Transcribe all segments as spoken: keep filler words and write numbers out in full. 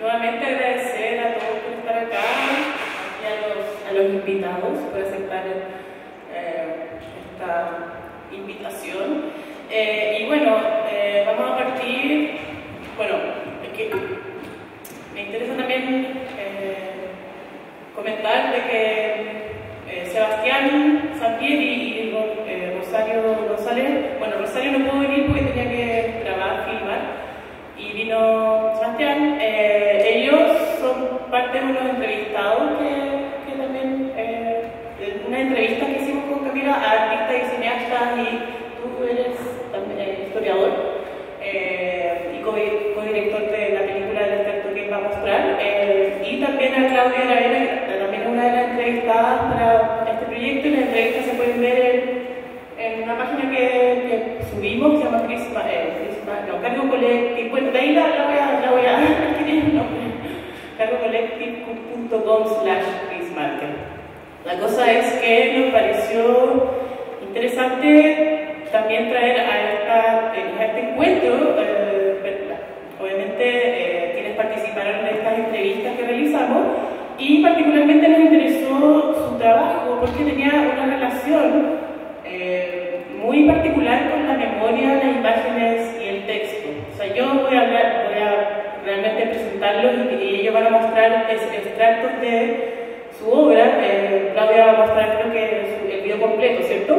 nuevamente agradecer a todos por estar acá y a los, a los invitados por aceptar eh, esta invitación. Eh, y bueno, eh, vamos a partir, bueno, es que me interesa también eh, comentar de que eh, Sebastián Sampieri y eh, Rosario González, bueno, Rosario no pudo venir porque tenía que grabar, filmar, y vino Sebastián. Eh, ellos son parte de unos entrevistados que, que también, eh, una entrevista que hicimos con Camila a artistas y cineastas, y tú eres también eh, historiador eh, y co-director de la película del extracto que él va a mostrar, eh, y también a Claudia Aravena, que también es una de las entrevistadas para este proyecto, y las entrevistas se pueden ver en, en una página que, que subimos que se llama Prisma, eh, Prisma no, Cargo Collective, bueno, de ahí la, la voy a, la voy a no, cargo collective punto com slash prismarket. La cosa es que nos pareció interesante también traer a, esta, a este encuentro, eh, obviamente eh, quienes participaron de estas entrevistas que realizamos, y particularmente nos interesó su trabajo porque tenía una relación eh, muy particular con la memoria, las imágenes y el texto. O sea, yo voy a, hablar, voy a realmente presentarlos y, y ellos van a mostrar extractos de su obra. eh, Claudia va a mostrar, creo que su, el video completo, ¿cierto?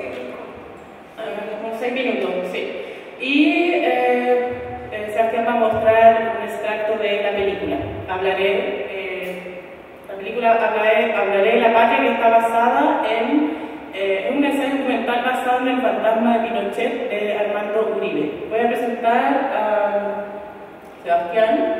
Como seis minutos, sí. Y eh, eh, Sebastián va a mostrar un extracto de la película. Hablaré, eh, la película hablaré, hablaré de La Patria, que está basada en eh, un ensayo documental basado en el fantasma de Pinochet de Armando Uribe. Voy a presentar a Sebastián.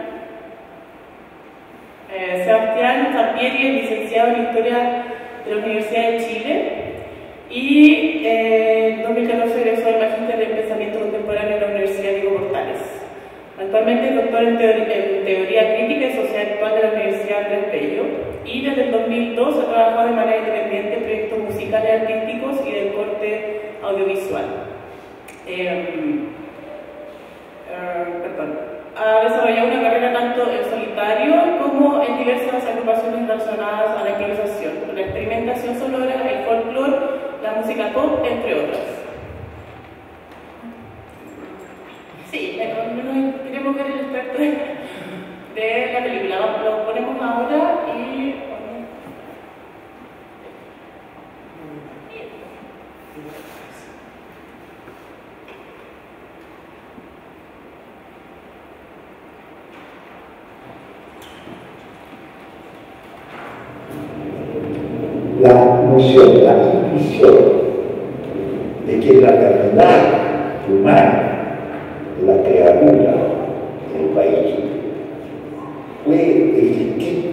Eh, Sebastián Sampieri es licenciado en Historia de la Universidad de Chile y eh, en dos mil catorce egresó del Magíster en Pensamiento Contemporáneo de la Universidad Diego Portales. Actualmente es doctor en, teoría, en Teoría Crítica y Sociedad Actual de la Universidad Andrés Bello, y desde el dos mil dos ha trabajado de manera independiente en proyectos musicales artísticos y del corte audiovisual. Eh, eh, perdón. Ha desarrollado una carrera tanto en solitario como en diversas agrupaciones relacionadas a la improvisación, la experimentación sonora, el folclore, la música pop, entre otras. Sí, bueno, queremos ver el extracto de, de la película. Lo ponemos ahora y... La noción, la intuición de que la realidad humana, la criatura del país, puede existir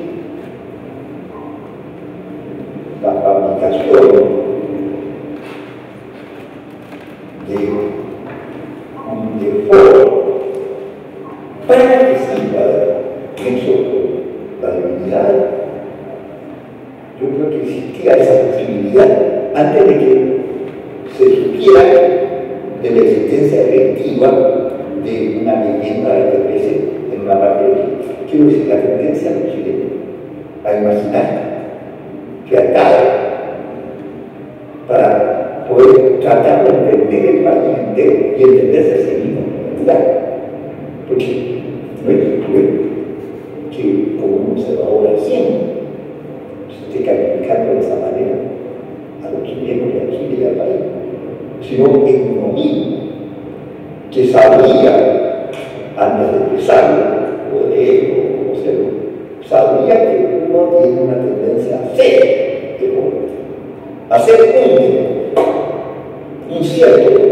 la fabricación de un deforo participa en la divinidad. Yo creo que existía esa posibilidad antes de que se supiera de la existencia efectiva de una leyenda que aparece en una parte de Chile. Quiero decir, la tendencia de los chilenos a imaginar que acá, para poder tratar de entender el país entero y entenderse a sí mismo, ¿verdad? Porque no es cruel que como un observador al cien se esté calificando de esa manera a los chilenos y a Chile y al país, sino en uno mismo, que sabía, antes de empezar, o de él, o como sea, sabía que uno tiene una tendencia a ser egoísta, a ser un, un cierto.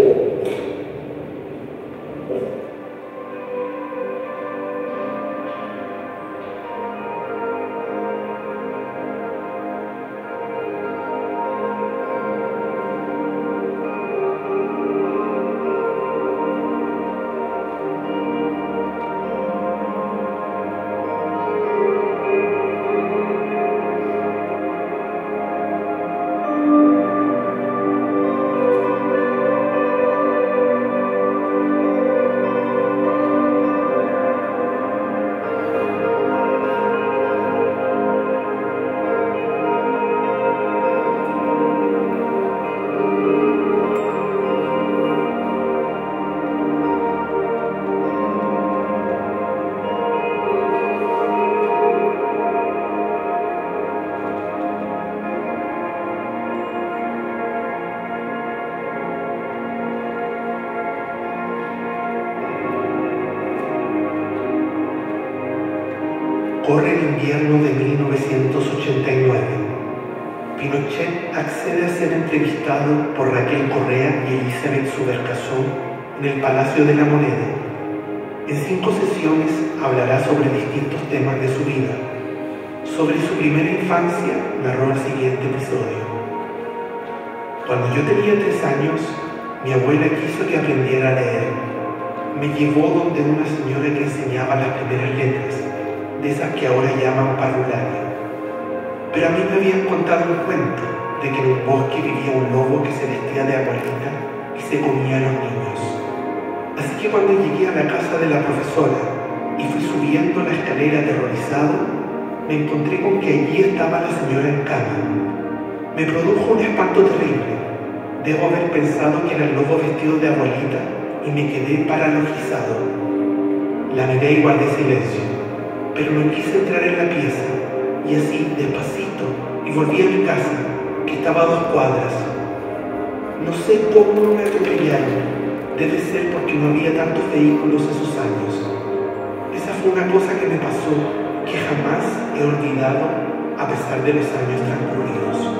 Corre el invierno de mil novecientos ochenta y nueve. Pinochet accede a ser entrevistado por Raquel Correa y Elizabeth Subercason en el Palacio de la Moneda. En cinco sesiones hablará sobre distintos temas de su vida. Sobre su primera infancia narró el siguiente episodio. Cuando yo tenía tres años, mi abuela quiso que aprendiera a leer. Me llevó donde una señora que enseñaba las primeras letras, de esas que ahora llaman parvularia. Pero a mí me habían contado un cuento de que en un bosque vivía un lobo que se vestía de abuelita y se comía a los niños. Así que cuando llegué a la casa de la profesora y fui subiendo la escalera aterrorizado, me encontré con que allí estaba la señora en cama. Me produjo un espanto terrible. Debo haber pensado que era el lobo vestido de abuelita y me quedé paralizado. La miré y guardé silencio, pero no quise entrar en la pieza, y así, despacito, y volví a mi casa, que estaba a dos cuadras. No sé cómo me atropellaron. Debe ser porque no había tantos vehículos esos años. Esa fue una cosa que me pasó, que jamás he olvidado a pesar de los años transcurridos.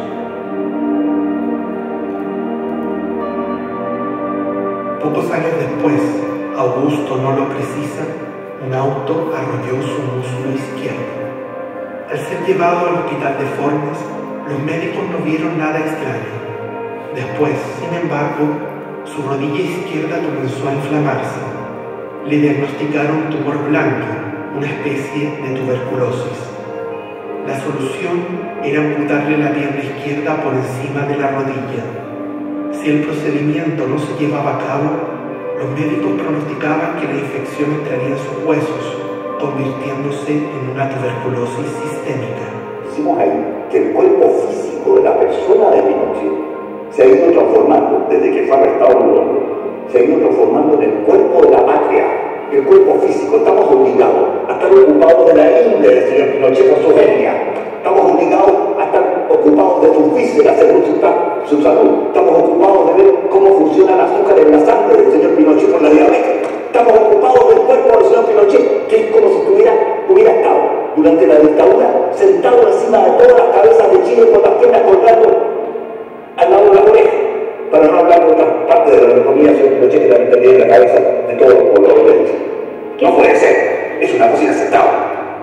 Pocos años después, Augusto no lo precisa, un auto arrolló su muslo izquierdo. Al ser llevado al hospital de Fornes, los médicos no vieron nada extraño. Después, sin embargo, su rodilla izquierda comenzó a inflamarse. Le diagnosticaron un tumor blanco, una especie de tuberculosis. La solución era amputarle la pierna izquierda por encima de la rodilla. Si el procedimiento no se llevaba a cabo, los médicos pronosticaban que la infección entraría en sus huesos, convirtiéndose en una tuberculosis sistémica. Decimos ahí que el cuerpo físico de la persona de Pinochet se ha ido transformando desde que fue arrestado en Uruguay. Se ha ido transformando en el cuerpo de la patria, el cuerpo físico. Estamos obligados a estar ocupados de la índole del señor Pinochet por su venia. Estamos obligados a estar ocupados de sus vísceras, según su, su salud. Estamos ocupados de ver cómo funciona el azúcar en la sangre del señor Pinochet por la diabetes. Estamos ocupados del cuerpo del señor Pinochet, que es como si tuviera, hubiera estado durante la dictadura sentado encima de todas las cabezas de Chile con las piernas colgando al lado de la oreja, para no hablar de otra parte de la economía del señor Pinochet que también tenía en la cabeza de todos los pobladores de Chile. No puede ser, es una cosa inaceptable.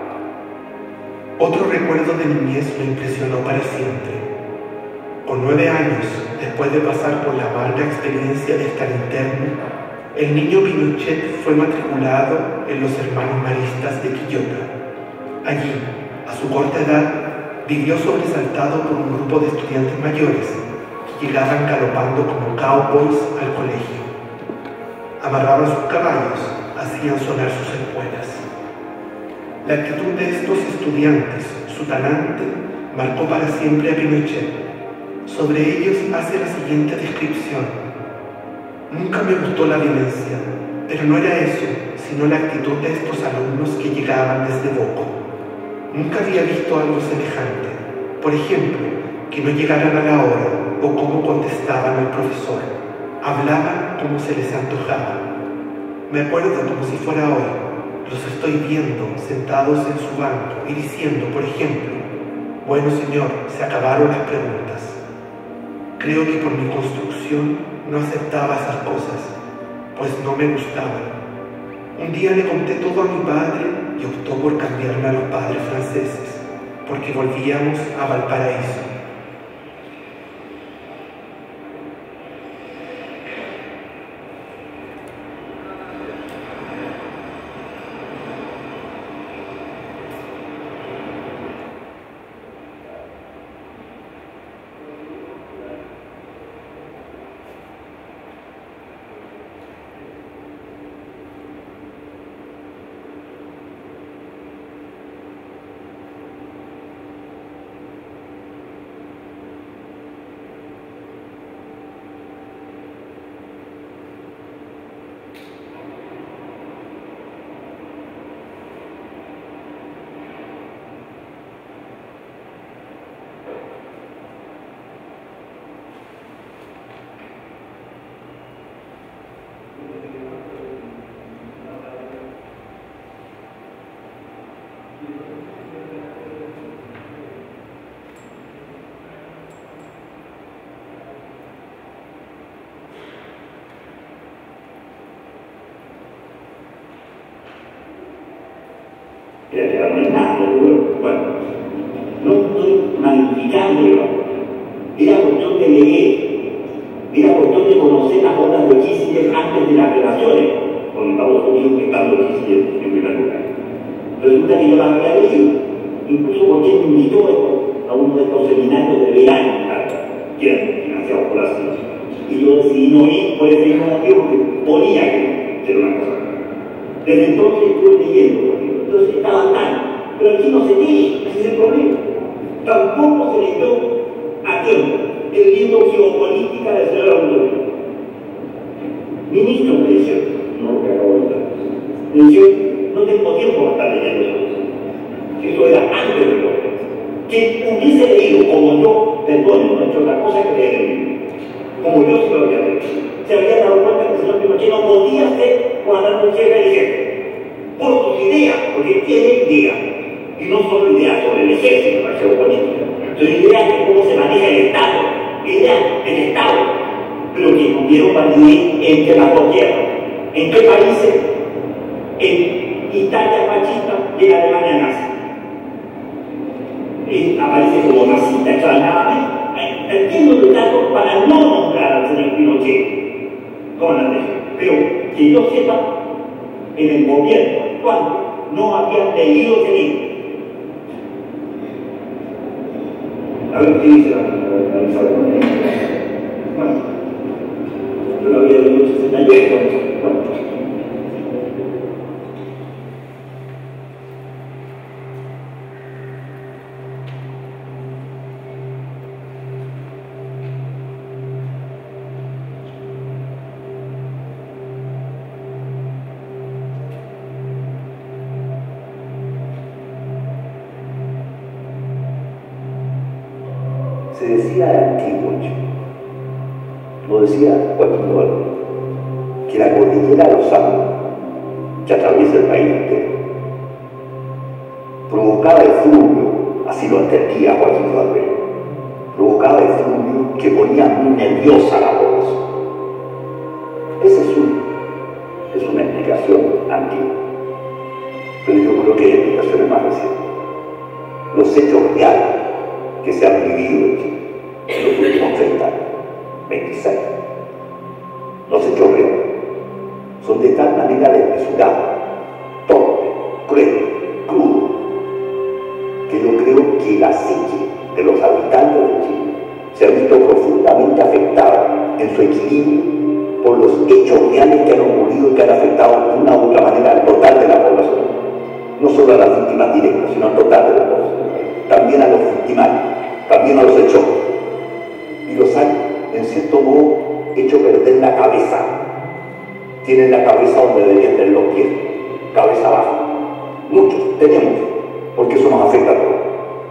Otro recuerdo de niñez lo impresionó para siempre. Con nueve años, después de pasar por la amarga experiencia de estar interno, el niño Pinochet fue matriculado en los Hermanos Maristas de Quillota. Allí, a su corta edad, vivió sobresaltado por un grupo de estudiantes mayores que llegaban galopando como cowboys al colegio. Amarraban sus caballos, hacían sonar sus espuelas. La actitud de estos estudiantes, su talante, marcó para siempre a Pinochet. Sobre ellos hace la siguiente descripción. Nunca me gustó la violencia, pero no era eso, sino la actitud de estos alumnos que llegaban desde Boco. Nunca había visto algo semejante. Por ejemplo, que no llegaran a la hora o cómo contestaban al profesor. Hablaban como se les antojaba. Me acuerdo como si fuera hoy. Los estoy viendo sentados en su banco y diciendo, por ejemplo, bueno señor, se acabaron las preguntas. Creo que por mi construcción no aceptaba esas cosas, pues no me gustaban. Un día le conté todo a mi padre y optó por cambiarme a los padres franceses, porque volvíamos a Valparaíso. Era que no es nada, bueno, no estoy magnificándolo. Era cuestión de leer, era cuestión de conocer las obras de Kissinger antes de las relaciones con Estados Unidos, estando Kissinger en primer lugar. Resulta que yo las había leído, incluso porque él me invitó a uno de estos seminarios de verano, que eran financiados por la ciencia. Y yo decidí no ir por ese mismo motivo, porque ponía que era una cosa. Desde entonces estuve leyendo, entonces estaba tan, pero aquí no se lee, ese es el problema. Tampoco se leyó a tiempo el libro Geopolítica del señor Augusto. Ministro me decía, no lo que acabo de dar. Me decía, no tengo tiempo para estar leyendo eso. Eso era antes de lo que hubiese leído como yo, perdón, no he hecho otra cosa que leer el libro. Como yo se lo había hecho. Se había dado cuenta que el señor Pinochet no podía ser comandante en jefe del ejército. Por sus ideas, porque tiene ideas. Y no solo ideas sobre el ejército, la geopolítica. Son ideas de cómo se maneja el Estado. Ideas del Estado. Pero que no dieron validez entre las dos guerras. ¿En qué países? En Italia fascista y en Alemania nazi. Y aparece como nazista extrañadamente. Entiendo el dato para no nombrar al señor Pinochet comandante, pero que yo sepa, en el gobierno actual no habían leído ese libro. A ver qué dice la avisada. Bueno, yo lo había leído en sesenta y ocho. Bueno. Se decía antiguo, lo decía Joaquín Duarte, que la cordillera de los Andes, que atraviesa el país entero, provocaba efluvio, así lo entendía Joaquín Duarte, provocaba efluvio que ponía muy nerviosa a la población. Esa es, un, es una explicación antigua, pero yo creo que hay explicaciones más recientes. Los hechos reales que se han vivido en los últimos treinta años, veintiséis. Los hechos reales son de tal manera desmesurados, torpe, cruel, crudo, que yo creo que la psique de los habitantes de Chile se ha visto profundamente afectada en su equilibrio por los hechos reales que han ocurrido y que han afectado de una u otra manera al total de la población. No solo a las víctimas directas, sino al total de la población. También a los victimarios, también a los hechos. Y los han, en cierto modo, hecho perder la cabeza. Tienen la cabeza donde deberían tener los pies, cabeza baja. Muchos tenemos, porque eso nos afecta a todos.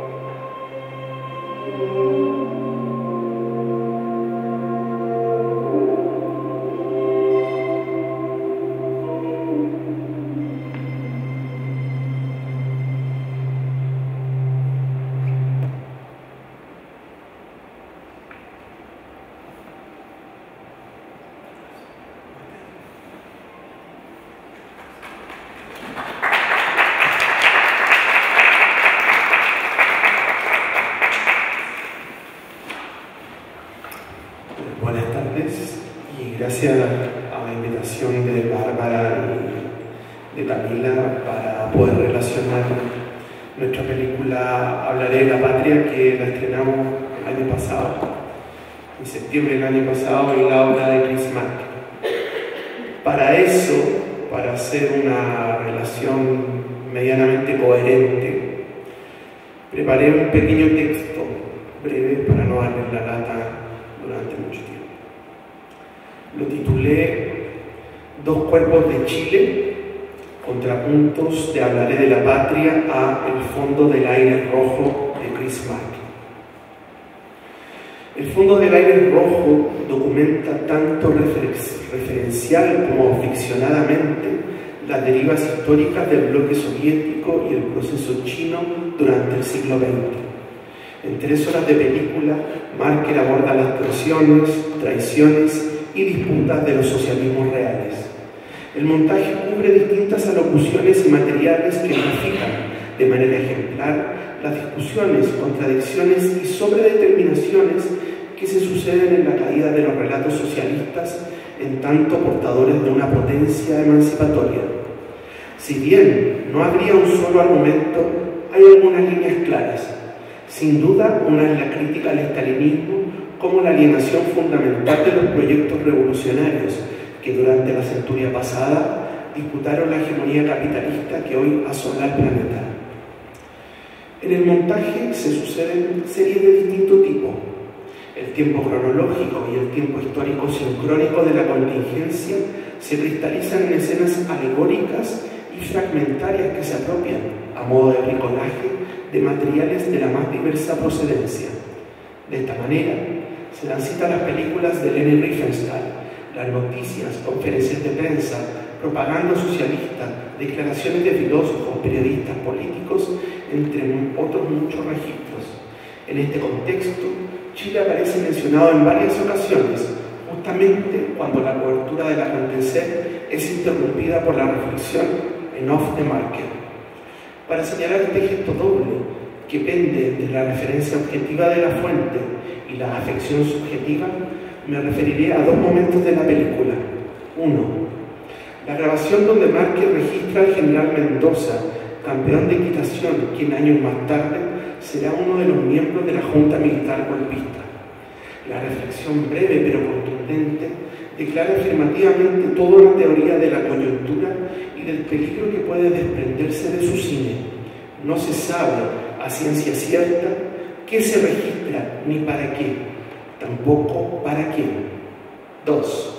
Buenas tardes y gracias a la invitación de Bárbara y de Camila para poder relacionar nuestra película Hablaré de la Patria, que la estrenamos el año pasado, en septiembre del año pasado, y la obra de Chris Marker. Para eso, para hacer una relación medianamente coherente, preparé un pequeño texto breve para no darles la lata durante mucho tiempo. Lo titulé Dos cuerpos de Chile, contrapuntos de Hablaré de la Patria a El fondo del aire rojo de Chris Marker. El fondo del aire rojo documenta tanto refer referencial como ficcionadamente las derivas históricas del bloque soviético y el proceso chino durante el siglo veinte. En tres horas de película, Marker aborda las tensiones, traiciones y disputas de los socialismos reales. El montaje cubre distintas alocuciones y materiales que grafican de manera ejemplar las discusiones, contradicciones y sobredeterminaciones que se suceden en la caída de los relatos socialistas en tanto portadores de una potencia emancipatoria. Si bien no habría un solo argumento, hay algunas líneas claras. Sin duda, una es la crítica al estalinismo como la alienación fundamental de los proyectos revolucionarios que durante la centuria pasada disputaron la hegemonía capitalista que hoy asola el planeta. En el montaje se suceden series de distinto tipo. El tiempo cronológico y el tiempo histórico sincrónico de la contingencia se cristalizan en escenas alegóricas y fragmentarias que se apropian, a modo de bricolaje, de materiales de la más diversa procedencia. De esta manera, se dan cita a las películas de Leni Riefenstahl, las noticias, conferencias de prensa, propaganda socialista, declaraciones de filósofos, periodistas, políticos, entre otros muchos registros. En este contexto, Chile aparece mencionado en varias ocasiones, justamente cuando la cobertura del acontecer es interrumpida por la reflexión en off de Marker. Para señalar este gesto doble, que pende de la referencia objetiva de la fuente y la afección subjetiva, me referiré a dos momentos de la película. Uno, la grabación donde Marker registra al general Mendoza, campeón de equitación, quien años más tarde será uno de los miembros de la Junta Militar Golpista. La reflexión breve pero contundente declara afirmativamente toda una teoría de la coyuntura y del peligro que puede desprenderse de su cine. No se sabe a ciencia cierta qué se registra ni para qué, tampoco para quién. Dos.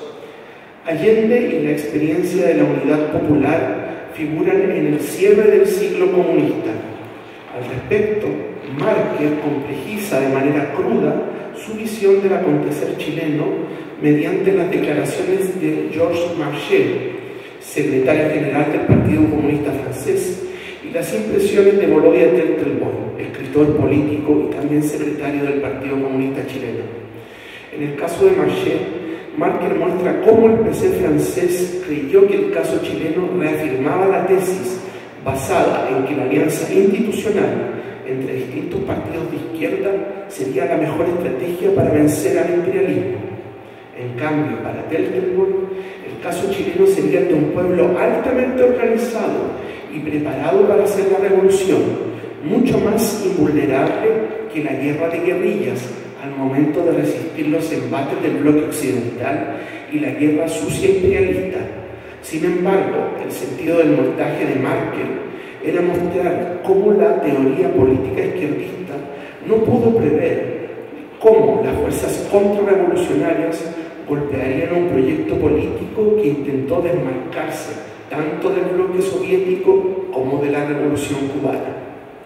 Allende y la experiencia de la unidad popular figuran en el cierre del siglo comunista. Al respecto, Marker complejiza de manera cruda su visión del acontecer chileno mediante las declaraciones de Georges Marchais, secretario general del Partido Comunista Francés, y las impresiones de Volodya Tertelboy, escritor político y también secretario del Partido Comunista Chileno. En el caso de Marchais, Marker muestra cómo el P C francés creyó que el caso chileno reafirmaba la tesis basada en que la alianza institucional entre distintos partidos de izquierda sería la mejor estrategia para vencer al imperialismo. En cambio, para Tertelboy, el caso chileno sería el de un pueblo altamente organizado y preparado para hacer la revolución, mucho más invulnerable que la guerra de guerrillas al momento de resistir los embates del bloque occidental y la guerra sucia imperialista. Sin embargo, el sentido del montaje de Marker era mostrar cómo la teoría política izquierdista no pudo prever cómo las fuerzas contrarrevolucionarias golpearían un proyecto político que intentó desmarcarse tanto del bloque soviético como de la revolución cubana.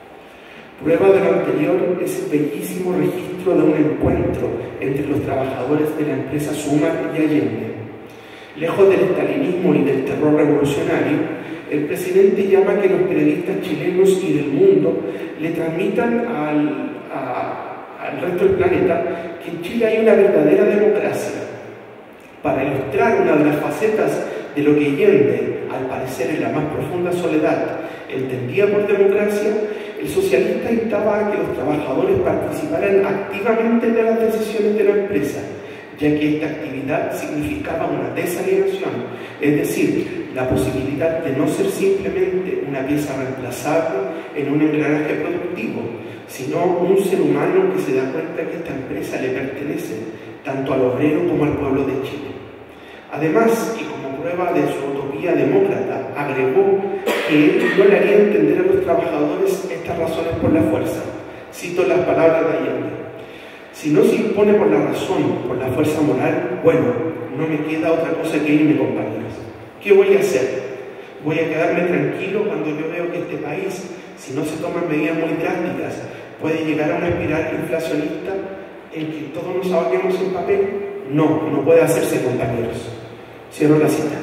Prueba de lo anterior es el bellísimo registro de un encuentro entre los trabajadores de la empresa Sumar y Allende. Lejos del estalinismo y del terror revolucionario, el presidente llama a que los periodistas chilenos y del mundo le transmitan al, a, al resto del planeta que en Chile hay una verdadera democracia. Para ilustrar una de las facetas de lo que Allende, al parecer en la más profunda soledad, entendía por democracia, el socialista instaba a que los trabajadores participaran activamente de las decisiones de la empresa, ya que esta actividad significaba una desalienación, es decir, la posibilidad de no ser simplemente una pieza reemplazable en un engranaje productivo, sino un ser humano que se da cuenta que esta empresa le pertenece tanto al obrero como al pueblo de Chile. Además, y como prueba de su utopía demócrata, agregó que él no le haría entender a los trabajadores estas razones por la fuerza. Cito las palabras de Allende: si no se impone por la razón, por la fuerza moral, bueno, no me queda otra cosa que irme, compañeros. ¿Qué voy a hacer? Voy a quedarme tranquilo cuando yo veo que este país, si no se toman medidas muy drásticas, puede llegar a una espiral inflacionista en que todos nos ahoguemos en papel. No, no puede hacerse, compañeros. Cierro la cita.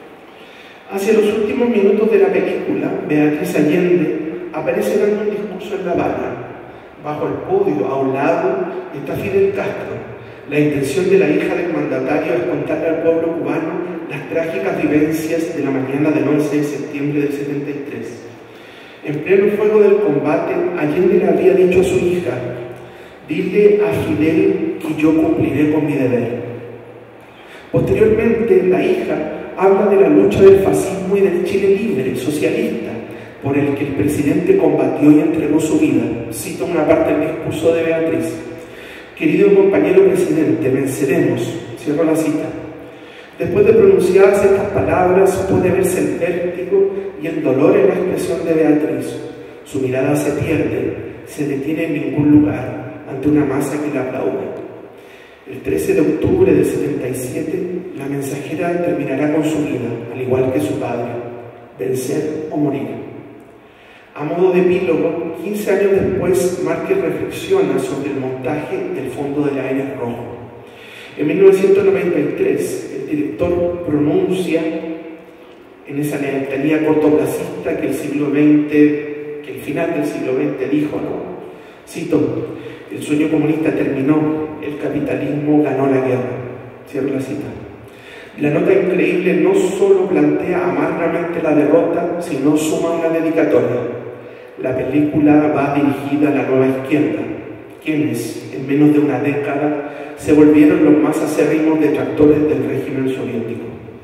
Hacia los últimos minutos de la película, Beatriz Allende aparece dando un discurso en La Habana. Bajo el podio, a un lado, está Fidel Castro. La intención de la hija del mandatario es contarle al pueblo cubano las trágicas vivencias de la mañana del once de septiembre del setenta y tres. En pleno fuego del combate, Allende le había dicho a su hija: dile a Fidel que yo cumpliré con mi deber. Posteriormente, la hija habla de la lucha del fascismo y del Chile libre, socialista, por el que el presidente combatió y entregó su vida. Cito una parte del discurso de Beatriz: querido compañero presidente, venceremos. Cierro la cita. Después de pronunciadas estas palabras, puede verse el vértigo y el dolor en la expresión de Beatriz. Su mirada se pierde, se detiene en ningún lugar ante una masa que la aplaude. El trece de octubre del setenta y siete, la mensajera terminará con su vida, al igual que su padre: vencer o morir. A modo de epílogo, quince años después, Márquez reflexiona sobre el montaje del Fondo del Aire Rojo. En mil novecientos noventa y tres, el director pronuncia, en esa lealtía cortoplacista que el siglo veinte, que el final del siglo veinte dijo, ¿no? Cito: el sueño comunista terminó, el capitalismo ganó la guerra. Cierro la cita. La nota increíble no solo plantea amargamente la derrota, sino suma una dedicatoria. La película va dirigida a la nueva izquierda, quienes, en menos de una década, se volvieron los más acérrimos detractores del régimen soviético.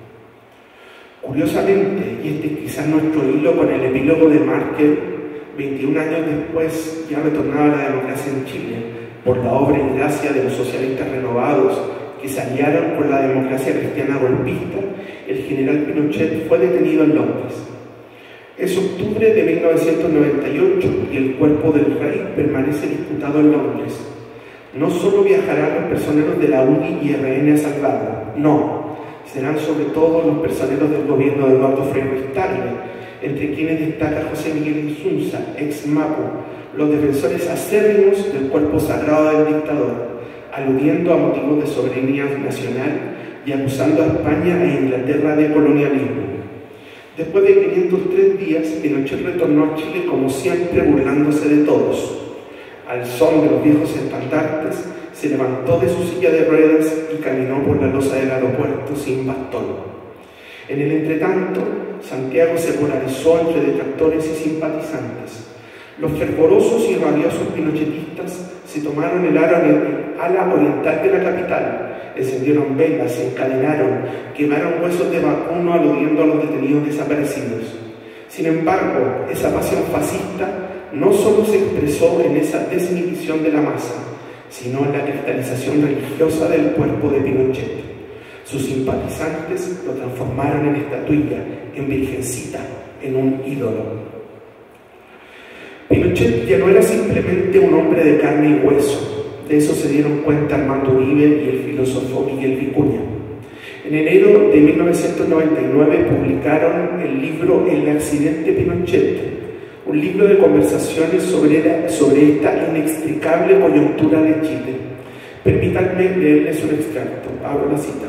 Curiosamente, y este es quizás nuestro hilo con el epílogo de Márquez, veintiún años después ya retornaba la democracia en Chile, por la obra y gracia de los socialistas renovados que se aliaron con la democracia cristiana golpista. El general Pinochet fue detenido en Londres. Es octubre de mil novecientos noventa y ocho y el cuerpo del rey permanece disputado en Londres. No solo viajarán los personeros de la U D I y R N a salvarlo, no, serán sobre todo los personeros del gobierno de Eduardo Frei Ruiz-Tagle, entre quienes destaca José Miguel Insunza, ex Mapu, los defensores acérrimos del cuerpo sagrado del dictador, aludiendo a motivos de soberanía nacional y acusando a España e Inglaterra de colonialismo. Después de quinientos tres días, Pinochet retornó a Chile como siempre, burlándose de todos. Al son de los viejos estandartes, se levantó de su silla de ruedas y caminó por la losa del aeropuerto sin bastón. En el entretanto, Santiago se polarizó entre detractores y simpatizantes. Los fervorosos y rabiosos pinochetistas se tomaron el ala oriental de la capital, encendieron velas, se encadenaron, quemaron huesos de vacuno aludiendo a los detenidos desaparecidos. Sin embargo, esa pasión fascista no solo se expresó en esa desmilición de la masa, sino en la cristalización religiosa del cuerpo de Pinochet. Sus simpatizantes lo transformaron en estatuilla, en virgencita, en un ídolo. Pinochet ya no era simplemente un hombre de carne y hueso. De eso se dieron cuenta Armando Uribe y el filósofo Miguel Vicuña. En enero de mil novecientos noventa y nueve publicaron el libro El accidente Pinochet, un libro de conversaciones sobre, sobre esta inextricable coyuntura de Chile. Permítanme leerles un extracto, abro la cita.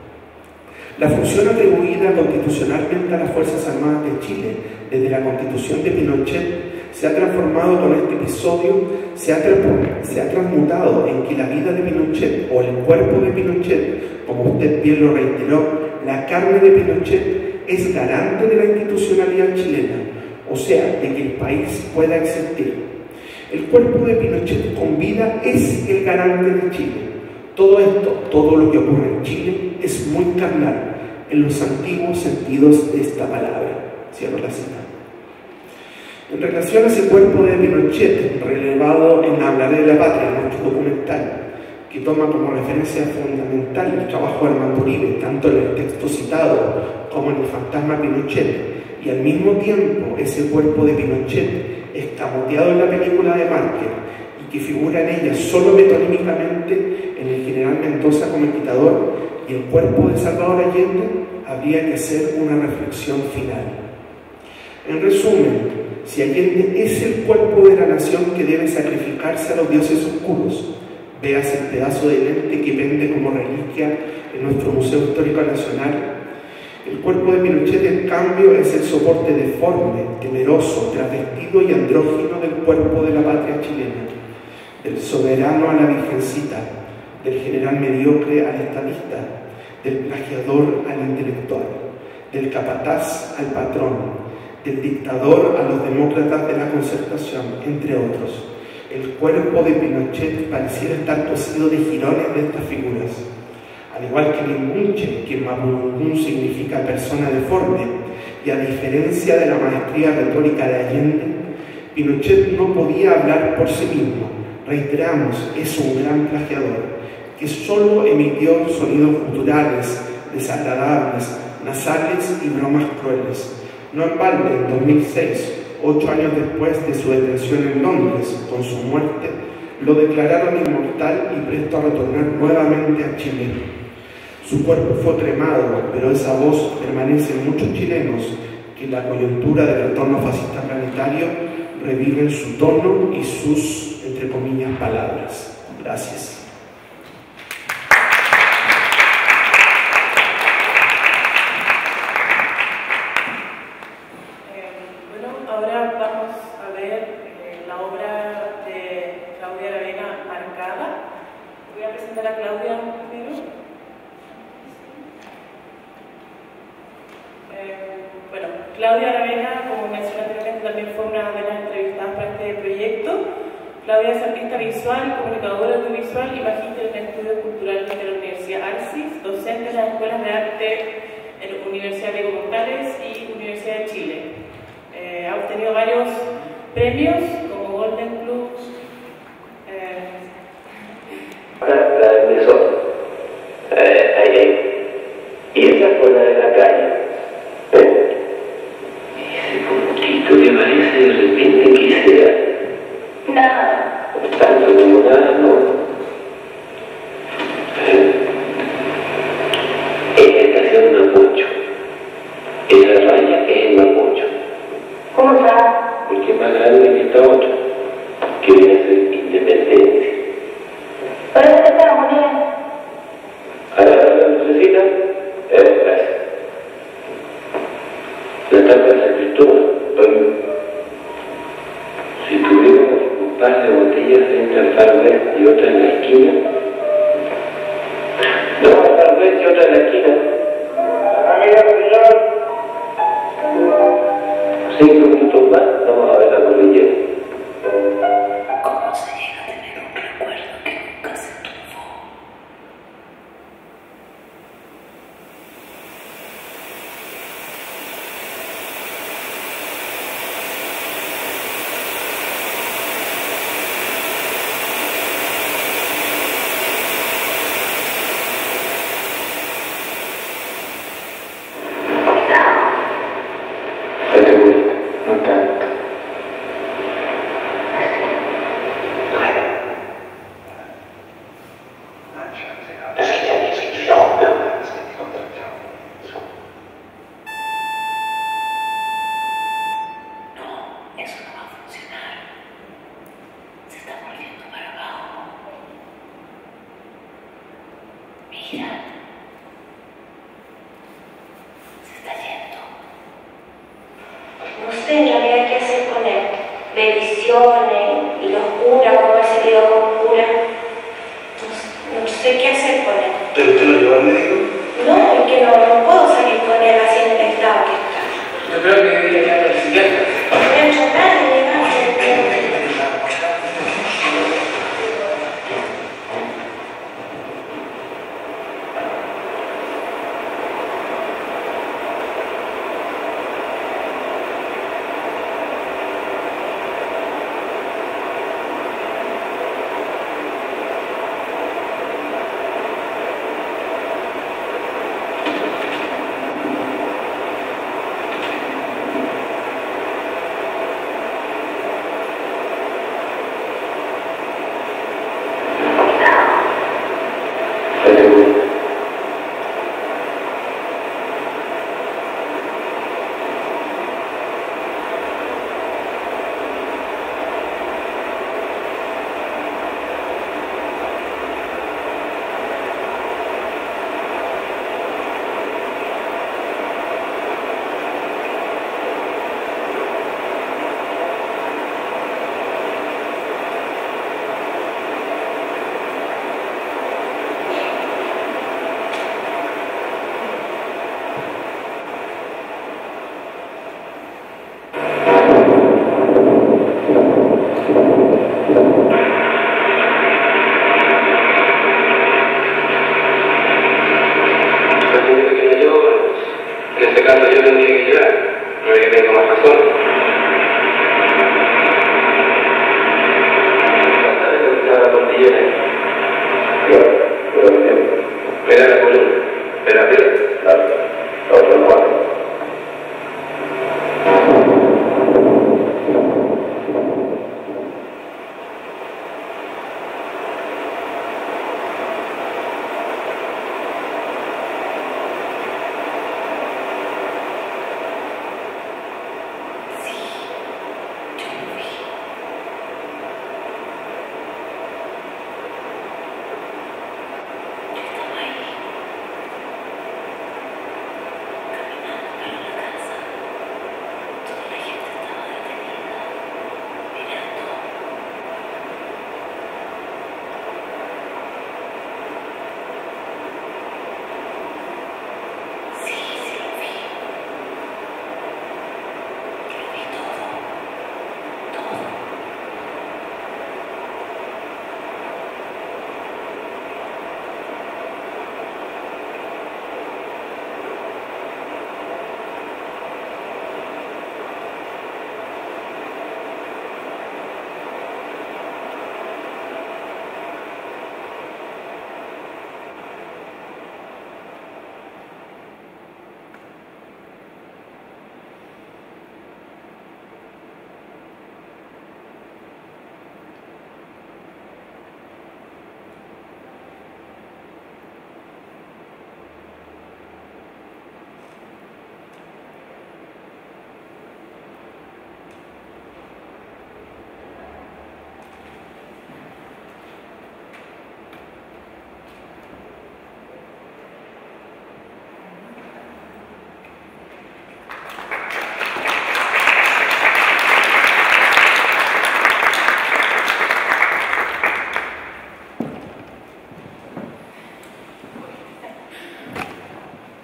La función atribuida constitucionalmente a las Fuerzas Armadas de Chile desde la Constitución de Pinochet se ha transformado con este episodio, se ha, se ha transmutado en que la vida de Pinochet o el cuerpo de Pinochet, como usted bien lo reiteró, la carne de Pinochet es garante de la institucionalidad chilena, o sea, de que el país pueda existir. El cuerpo de Pinochet con vida es el garante de Chile. Todo esto, todo lo que ocurre en Chile, es muy carnal, en los antiguos sentidos de esta palabra. Cierro la cita. En relación a ese cuerpo de Pinochet, relevado en Hablaré de la Patria, nuestro documental, que toma como referencia fundamental el trabajo de Armando Uribe, tanto en el texto citado como en El fantasma Pinochet, y al mismo tiempo ese cuerpo de Pinochet escamoteado en la película de Márquez, y que figura en ella solo metonímicamente en el general Mendoza como quitador y el cuerpo de Salvador Allende, habría que hacer una reflexión final. En resumen, si Allende es el cuerpo de la nación que debe sacrificarse a los dioses oscuros, veas el pedazo de lente que pende como reliquia en nuestro Museo Histórico Nacional, el cuerpo de Pinochet, en cambio, es el soporte deforme, temeroso, travestido y andrógino del cuerpo de la patria chilena, del soberano a la virgencita, del general mediocre al estadista, del plagiador al intelectual, del capataz al patrón, del dictador a los demócratas de la Concertación, entre otros. El cuerpo de Pinochet pareciera estar cosido de jirones de estas figuras. Al igual que Linmunche, que en mapudungún significa persona deforme, y a diferencia de la maestría retórica de Allende, Pinochet no podía hablar por sí mismo. Reiteramos, es un gran plagiador, que solo emitió sonidos guturales, desagradables, nasales y bromas crueles. No en balde, en dos mil seis, ocho años después de su detención en Londres, con su muerte, lo declararon inmortal y presto a retornar nuevamente a Chile. Su cuerpo fue cremado, pero esa voz permanece en muchos chilenos que en la coyuntura del retorno fascista planetario reviven su tono y sus, entre comillas, palabras. Gracias. Claudia Aravena, como mencioné anteriormente, también fue una de las entrevistadas para este proyecto. Claudia es artista visual, comunicadora audiovisual y magíster en estudios culturales de la Universidad Arcis, docente en las escuelas de arte en la Universidad Diego Portales y Universidad de Chile. Eh, ha obtenido varios premios como Golden Globes. Eh... La, la del mesón. Eh, ahí, ahí. Y esa fue la de la calle. ¿Eh? Que parece de repente que sea nada, tanto como nada, no. Esta estación es Mapocho. Esa raya es el Mapocho. ¿Cómo está? Porque es más grande que esta otra, que viene a ser Independencia. ¿Pero dónde está la moneda? Ahora la lucecita, eh, gracias. La tapa de San Cristóbal. Si tuviéramos un par de botellas frente al Far West y otra en la esquina, no, al Far West y otra en la esquina. Cinco minutos más, vamos a ver la cordillera. ¿Cómo se llega a tener un recuerdo que nunca se tuvo?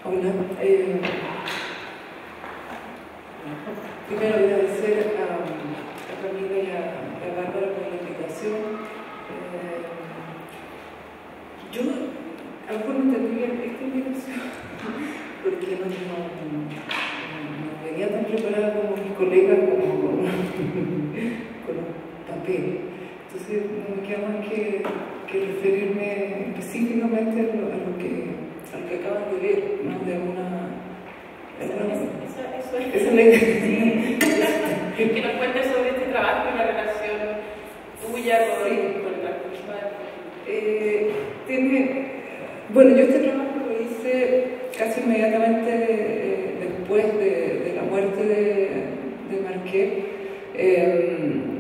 Hola. Eh, primero agradecer a, a Camila y a, a Bárbara por la invitación. Eh, yo a lo mejor no entendí bien esta invitación porque no, no, no, no venía tan preparada como mis colegas como con, con los papeles. Entonces no me queda más que, que referirme específicamente a lo, a lo que al que acaban de ver, ¿no? De una... Eso, una eso, eso, eso es. Esa es la idea. Sí. Que nos cuentes sobre este trabajo y la relación tuya con, Sí. con el transcurso del Eh, tiene... Bueno, yo este trabajo lo hice casi inmediatamente eh, después de, de la muerte de, de Marquet. Eh,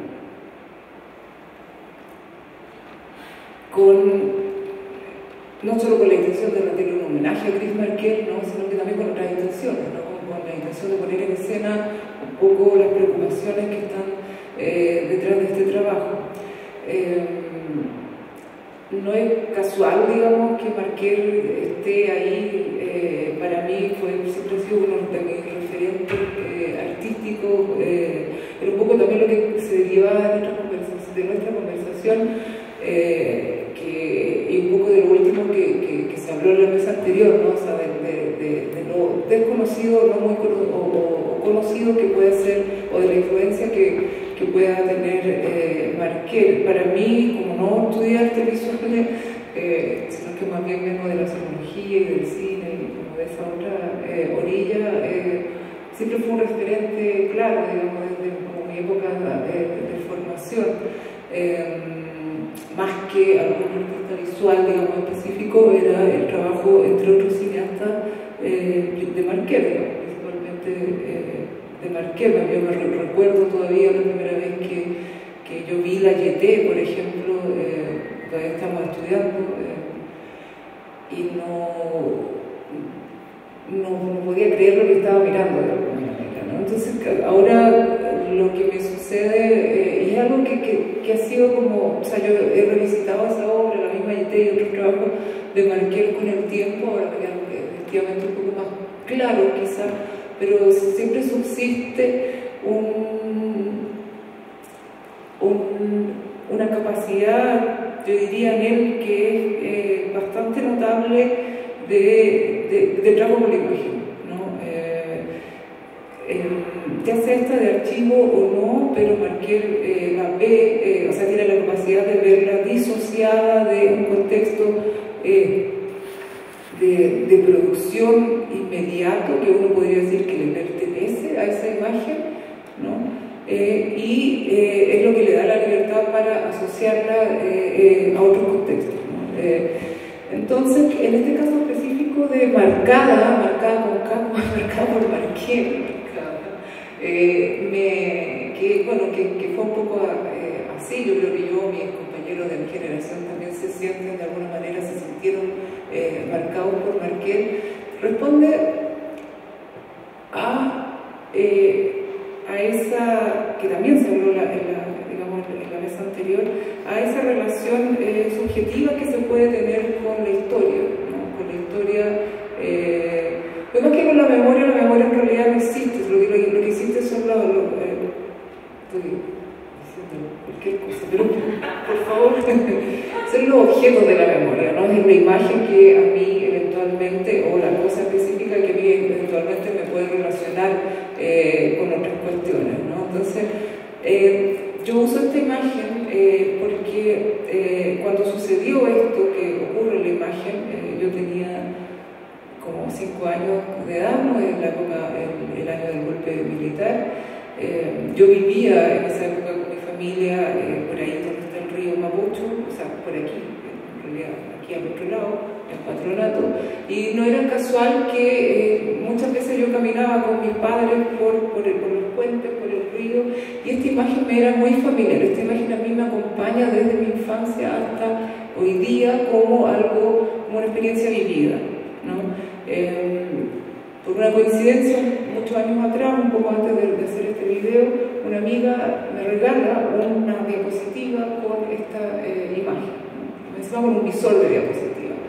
con... no solo con la intención de rendirle un homenaje a Chris Marquet, ¿no? Sino que también con otras intenciones, ¿no? con, con la intención de poner en escena un poco las preocupaciones que están eh, detrás de este trabajo. Eh, no es casual, digamos, que Marquet esté ahí. Eh, para mí fue, siempre ha sido uno de mis referentes eh, artísticos. Eh, era un poco también lo que se derivaba de nuestra conversación, de nuestra conversación eh, que, y un poco de lo último que, que, que se habló en la mesa anterior, ¿no? O sea, de, de, de, de lo desconocido, no muy cono o, o, o conocido que puede ser, o de la influencia que, que pueda tener eh, Marquet. Para mí, como no estudié arte visual, eh, sino que más bien vengo de la sociología y del cine, y como de esa otra eh, orilla, eh, siempre fue un referente claro, digamos, desde como mi época de, de formación. Eh, más que algún artista visual, digamos, específico, era el trabajo, entre otros cineastas, eh, de Marquet, digamos, principalmente eh, de Marquet. Yo me recuerdo todavía la primera vez que, que yo vi La Jetée, por ejemplo, eh, todavía estamos estudiando, eh, y no, no, no podía creer lo que estaba mirando de alguna manera, ¿no? Entonces, ahora lo que me sucede, eh, y es algo que, que, que ha sido como, o sea, yo he revisitado esa obra, la misma Jetée y otros trabajos de Marquet con el tiempo, ahora me queda efectivamente un poco más claro quizás, pero siempre subsiste un, un, una capacidad, yo diría en él, que es eh, bastante notable de, de, de trabajo con la imagen, ¿no? Eh, eh, ya sea esta de archivo o no, pero Marquet eh, la ve, eh, o sea, tiene la capacidad de verla disociada de un contexto eh, de, de producción inmediato, que uno podría decir que le pertenece a esa imagen, ¿no? Eh, y eh, es lo que le da la libertad para asociarla eh, eh, a otros contextos, ¿no? Eh, entonces, en este caso específico de marcada, marcada con campo, marcada por Marquet, Eh, me, que, bueno, que, que fue un poco eh, así. Yo creo que yo, mis compañeros de mi generación también se sienten, de alguna manera se sintieron eh, marcados por Marquet. Responde a, eh, a esa, que también se habló en la, en la, digamos, en la mesa anterior, a esa relación eh, subjetiva que se puede tener con la historia, ¿no? Con la historia. Eh, Lo más que con la memoria, la memoria en realidad no existe, lo que, lo, lo que existe son los, los eh, estoy diciendo cualquier cosa, pero por favor, son los objetos de la memoria, ¿no? Es la imagen que a mí eventualmente, o la cosa específica que a mí eventualmente me puede relacionar eh, con otras cuestiones, ¿no? Entonces, eh, yo uso esta imagen eh, porque eh, cuando sucedió esto, que ocurre en la imagen, eh, yo tenía como cinco años de edad, ¿no? En la época, el, el año del golpe militar. Eh, yo vivía en esa época con mi familia, eh, por ahí donde está el río Mapocho, o sea, por aquí, en realidad, aquí al otro lado, en Patronato, y no era casual que eh, muchas veces yo caminaba con mis padres por, por, el, por los puentes, por el río, y esta imagen me era muy familiar. Esta imagen a mí me acompaña desde mi infancia hasta hoy día como algo, como una experiencia vivida, ¿no? Eh, por una coincidencia, muchos años atrás, un poco antes de, de hacer este video, una amiga me regala una diapositiva con esta eh, imagen, ¿no? Me con un visor de diapositiva.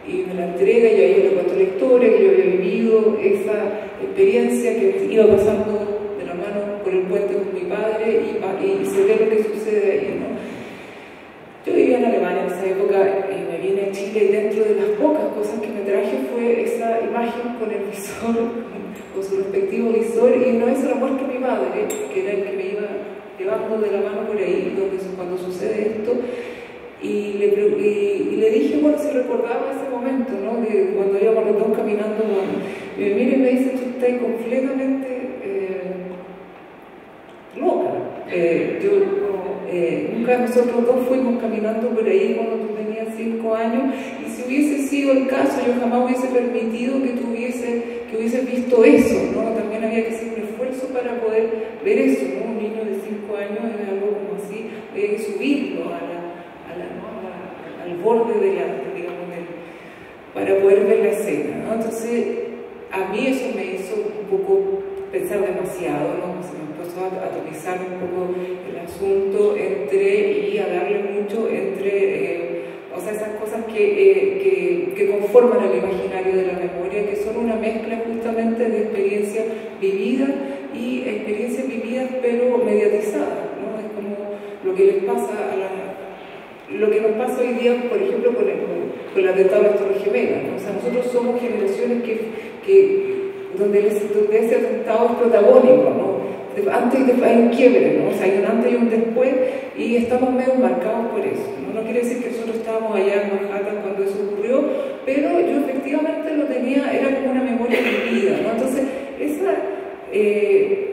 y me la entrega, y ahí le cuento la historia, que yo había vivido esa experiencia que iba pasando de la mano por el puente con mi padre, y, y se ve lo que sucede ahí, ¿no? Yo vivía en Alemania en esa época, y me vine a Chile, y dentro de las pocas cosas que me traje fue esa imagen con el visor, con su respectivo visor, y una vez se la muestro a mi padre, que era el que me iba llevando de la mano por ahí, donde, cuando sucede esto, y le, y, y le dije, bueno, si recordaba ese momento, ¿no? De cuando íbamos los dos caminando, bueno, y me mira y me dice, tú estás completamente eh, loca. Eh, yo, no, eh, nunca nosotros dos fuimos caminando por ahí cuando tú tenías cinco años, y si hubiese sido el caso, yo jamás hubiese permitido que tú hubiese, que hubieses visto eso, ¿no? También había que hacer un esfuerzo para poder ver eso, ¿no? Un niño de cinco años era algo como así, había que subirlo a la, a la, ¿no? a la, al borde de la, digamos, del, para poder ver la escena, ¿no? Entonces, a mí eso me hizo un poco pensar demasiado, ¿no? Se me empezó a atomizar un poco el asunto entre, y a darle mucho entre, eh, o sea, esas cosas que, eh, que, que conforman el imaginario de la memoria, que son una mezcla justamente de experiencias vividas y experiencias vividas pero mediatizadas, ¿no? Es como lo que les pasa a la, lo que nos pasa hoy día, por ejemplo, con, el, con, con el atentado de las Torres Gemelas, ¿no? O sea, nosotros somos generaciones que, que donde, les, donde ese atentado es protagónico, ¿no? Antes y después hay un quiebre, ¿no? O sea, hay un antes y un después, y estamos medio marcados por eso, ¿no? No quiere decir que nosotros estábamos allá en Manhattan cuando eso ocurrió, pero yo efectivamente lo tenía, era como una memoria vivida, ¿no? Entonces, esa, eh,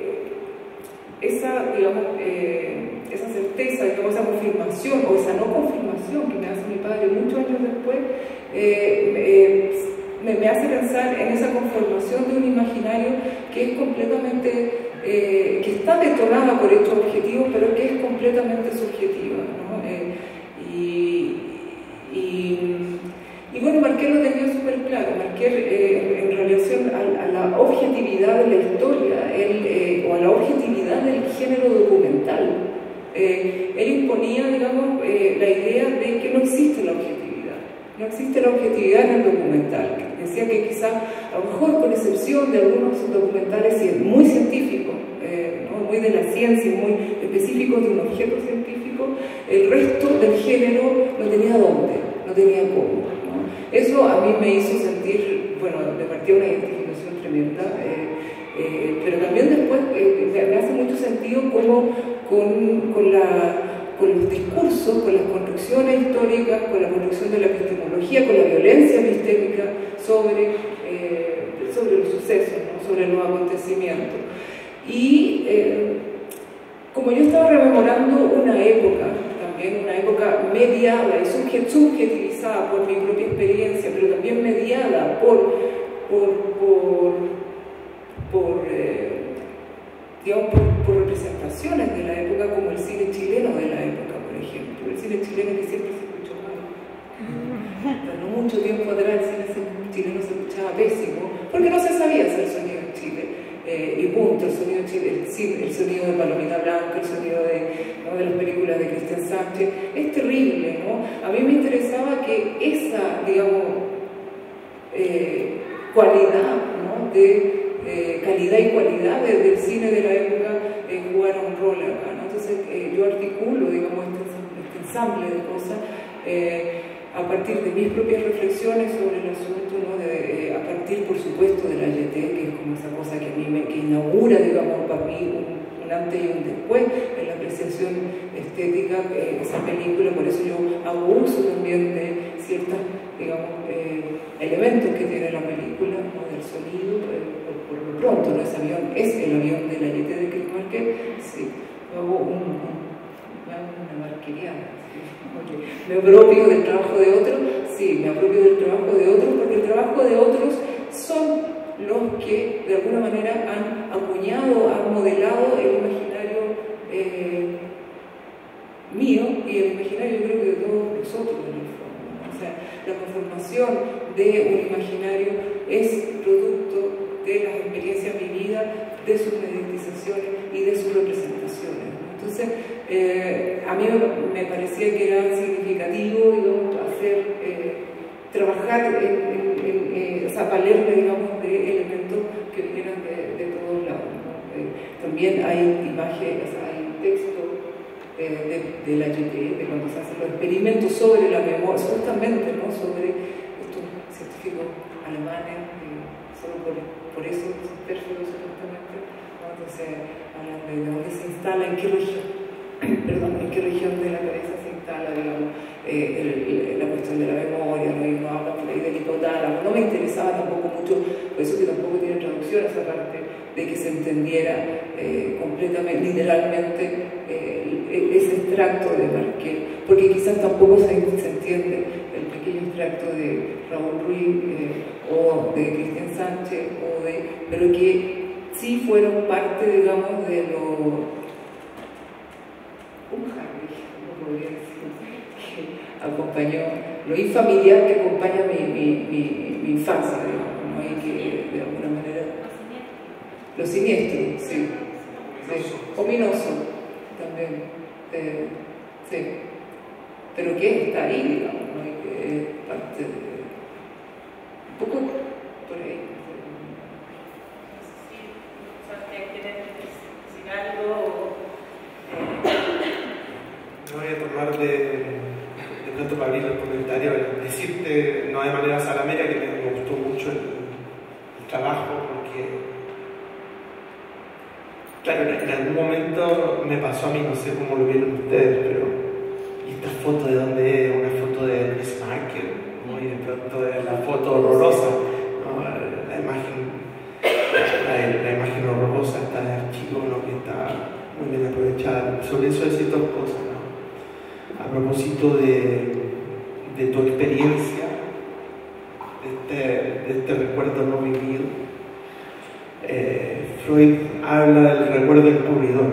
esa digamos, eh, esa certeza, digamos, esa confirmación, o esa no confirmación que me hace mi padre muchos años después, eh, eh, me, me hace pensar en esa conformación de un imaginario que es completamente, eh, que está detonada por hechos objetivos, pero que es completamente subjetiva, ¿no? Eh, y, y, y bueno, Marqués lo tenía súper claro. Marqués, eh, en relación a, a la objetividad de la historia, él, eh, o a la objetividad del género documental, eh, él imponía, digamos, eh, la idea de que no existe la objetividad. No existe la objetividad en el documental. Decía que quizá, a lo mejor con excepción de algunos documentales muy científicos, eh, ¿no? muy de la ciencia, muy específicos de un objeto científico, el resto del género no tenía dónde, no tenía cómo, ¿no? Eso a mí me hizo sentir, bueno, me partió una identificación tremenda, eh, eh, pero también después eh, me, me hace mucho sentido como con, con la... con los discursos, con las construcciones históricas, con la construcción de la epistemología, con la violencia epistémica sobre, eh, sobre los sucesos, ¿no? Sobre los acontecimientos. Y eh, como yo estaba rememorando una época, también una época mediada y subjetivizada por mi propia experiencia, pero también mediada por, por, por, por eh, digamos, por, por representaciones de la época, como el cine chileno de la época, por ejemplo. El cine chileno que siempre se escuchó mal. Pero no mucho tiempo atrás el cine chileno se escuchaba pésimo, porque no se sabía hacer sonido en Chile. Eh, y punto, el sonido, Chile, el, el sonido de Palomita Blanca, el sonido de, ¿no? de las películas de Cristian Sánchez. Es terrible, ¿no? A mí me interesaba que esa, digamos, eh, cualidad, ¿no? de Eh, calidad y cualidad del, del cine de la época eh, jugar un rol acá, ¿no? Entonces eh, yo articulo, digamos, este, este ensamble de cosas eh, a partir de mis propias reflexiones sobre el asunto, ¿no? de, eh, a partir, por supuesto, de la Y T, que es como esa cosa que a mí me que inaugura, digamos, para mí un, un antes y un después en la apreciación estética de eh, esa película. Por eso yo hago uso también de ciertos, digamos, eh, elementos que tiene la película, ¿no? Del sonido, eh, por lo pronto, ¿no? Ese avión es el avión de la Y T de Chris Marker. Sí, hago un, un, una marqueriana, ¿sí? Okay. Me apropio del trabajo de otros, sí, me apropio del trabajo de otros, porque el trabajo de otros son los que de alguna manera han acuñado, han modelado el imaginario eh, mío y el imaginario, yo creo que de todos nosotros en el fondo, ¿no? O sea, la conformación de un imaginario es producto de las experiencias vividas, de sus mediatizaciones y de sus representaciones, ¿no? Entonces, eh, a mí me, me parecía que era significativo, digamos, hacer, eh, trabajar en, en, en eh, o sea, valerme, digamos, de elementos que vinieran de, de todos lados, ¿no? Eh, también hay imágenes, o sea, hay texto eh, de, de la H T, de cuando se hacen los experimentos sobre la memoria, justamente, ¿no? Sobre estos científicos alemanes, eh, solo por, por eso son pérfidos supuestamente, ¿no? Entonces hablan de dónde se instala, en qué región, perdón, en qué región de la cabeza se instala, digamos, eh, el, el, la cuestión de la memoria, ¿no? Y uno habla por ahí del hipotálamo. No me interesaba tampoco mucho, por eso que tampoco tiene traducción esa parte, de que se entendiera eh, completamente, literalmente, eh, ese extracto de Marqués, porque quizás tampoco se, se entiende el pequeño extracto de Raúl Ruiz eh, o de Cristian Sánchez, o de, pero que sí fueron parte, digamos, de lo un Harry, no podría decir, que acompañó, lo infamiliar que acompaña mi, mi, mi, mi infancia, digamos, ¿no? Y que de alguna manera lo siniestro, sí, sí. Ominoso también, eh, sí, pero que está ahí, digamos, ¿no? Y que es parte de un poco por ahí. ¿Quieres decir algo? Me voy a tomar de, de pronto para abrir el comentario, decirte, no de manera salamera, que me, me gustó mucho el, el trabajo, porque claro, en algún momento me pasó a mí, no sé cómo lo vieron ustedes, pero ¿y esta foto de dónde es? Una foto de Chris Marker, ¿no? Y de pronto es la foto horrorosa, ¿no? La imagen, la, la imagen horrorosa está de archivo, ¿no? Que está muy bien aprovechada. Sobre eso decir dos cosas, ¿no? A propósito de, de tu experiencia, de este, de este recuerdo no vivido. Eh, Freud habla del recuerdo encubridor,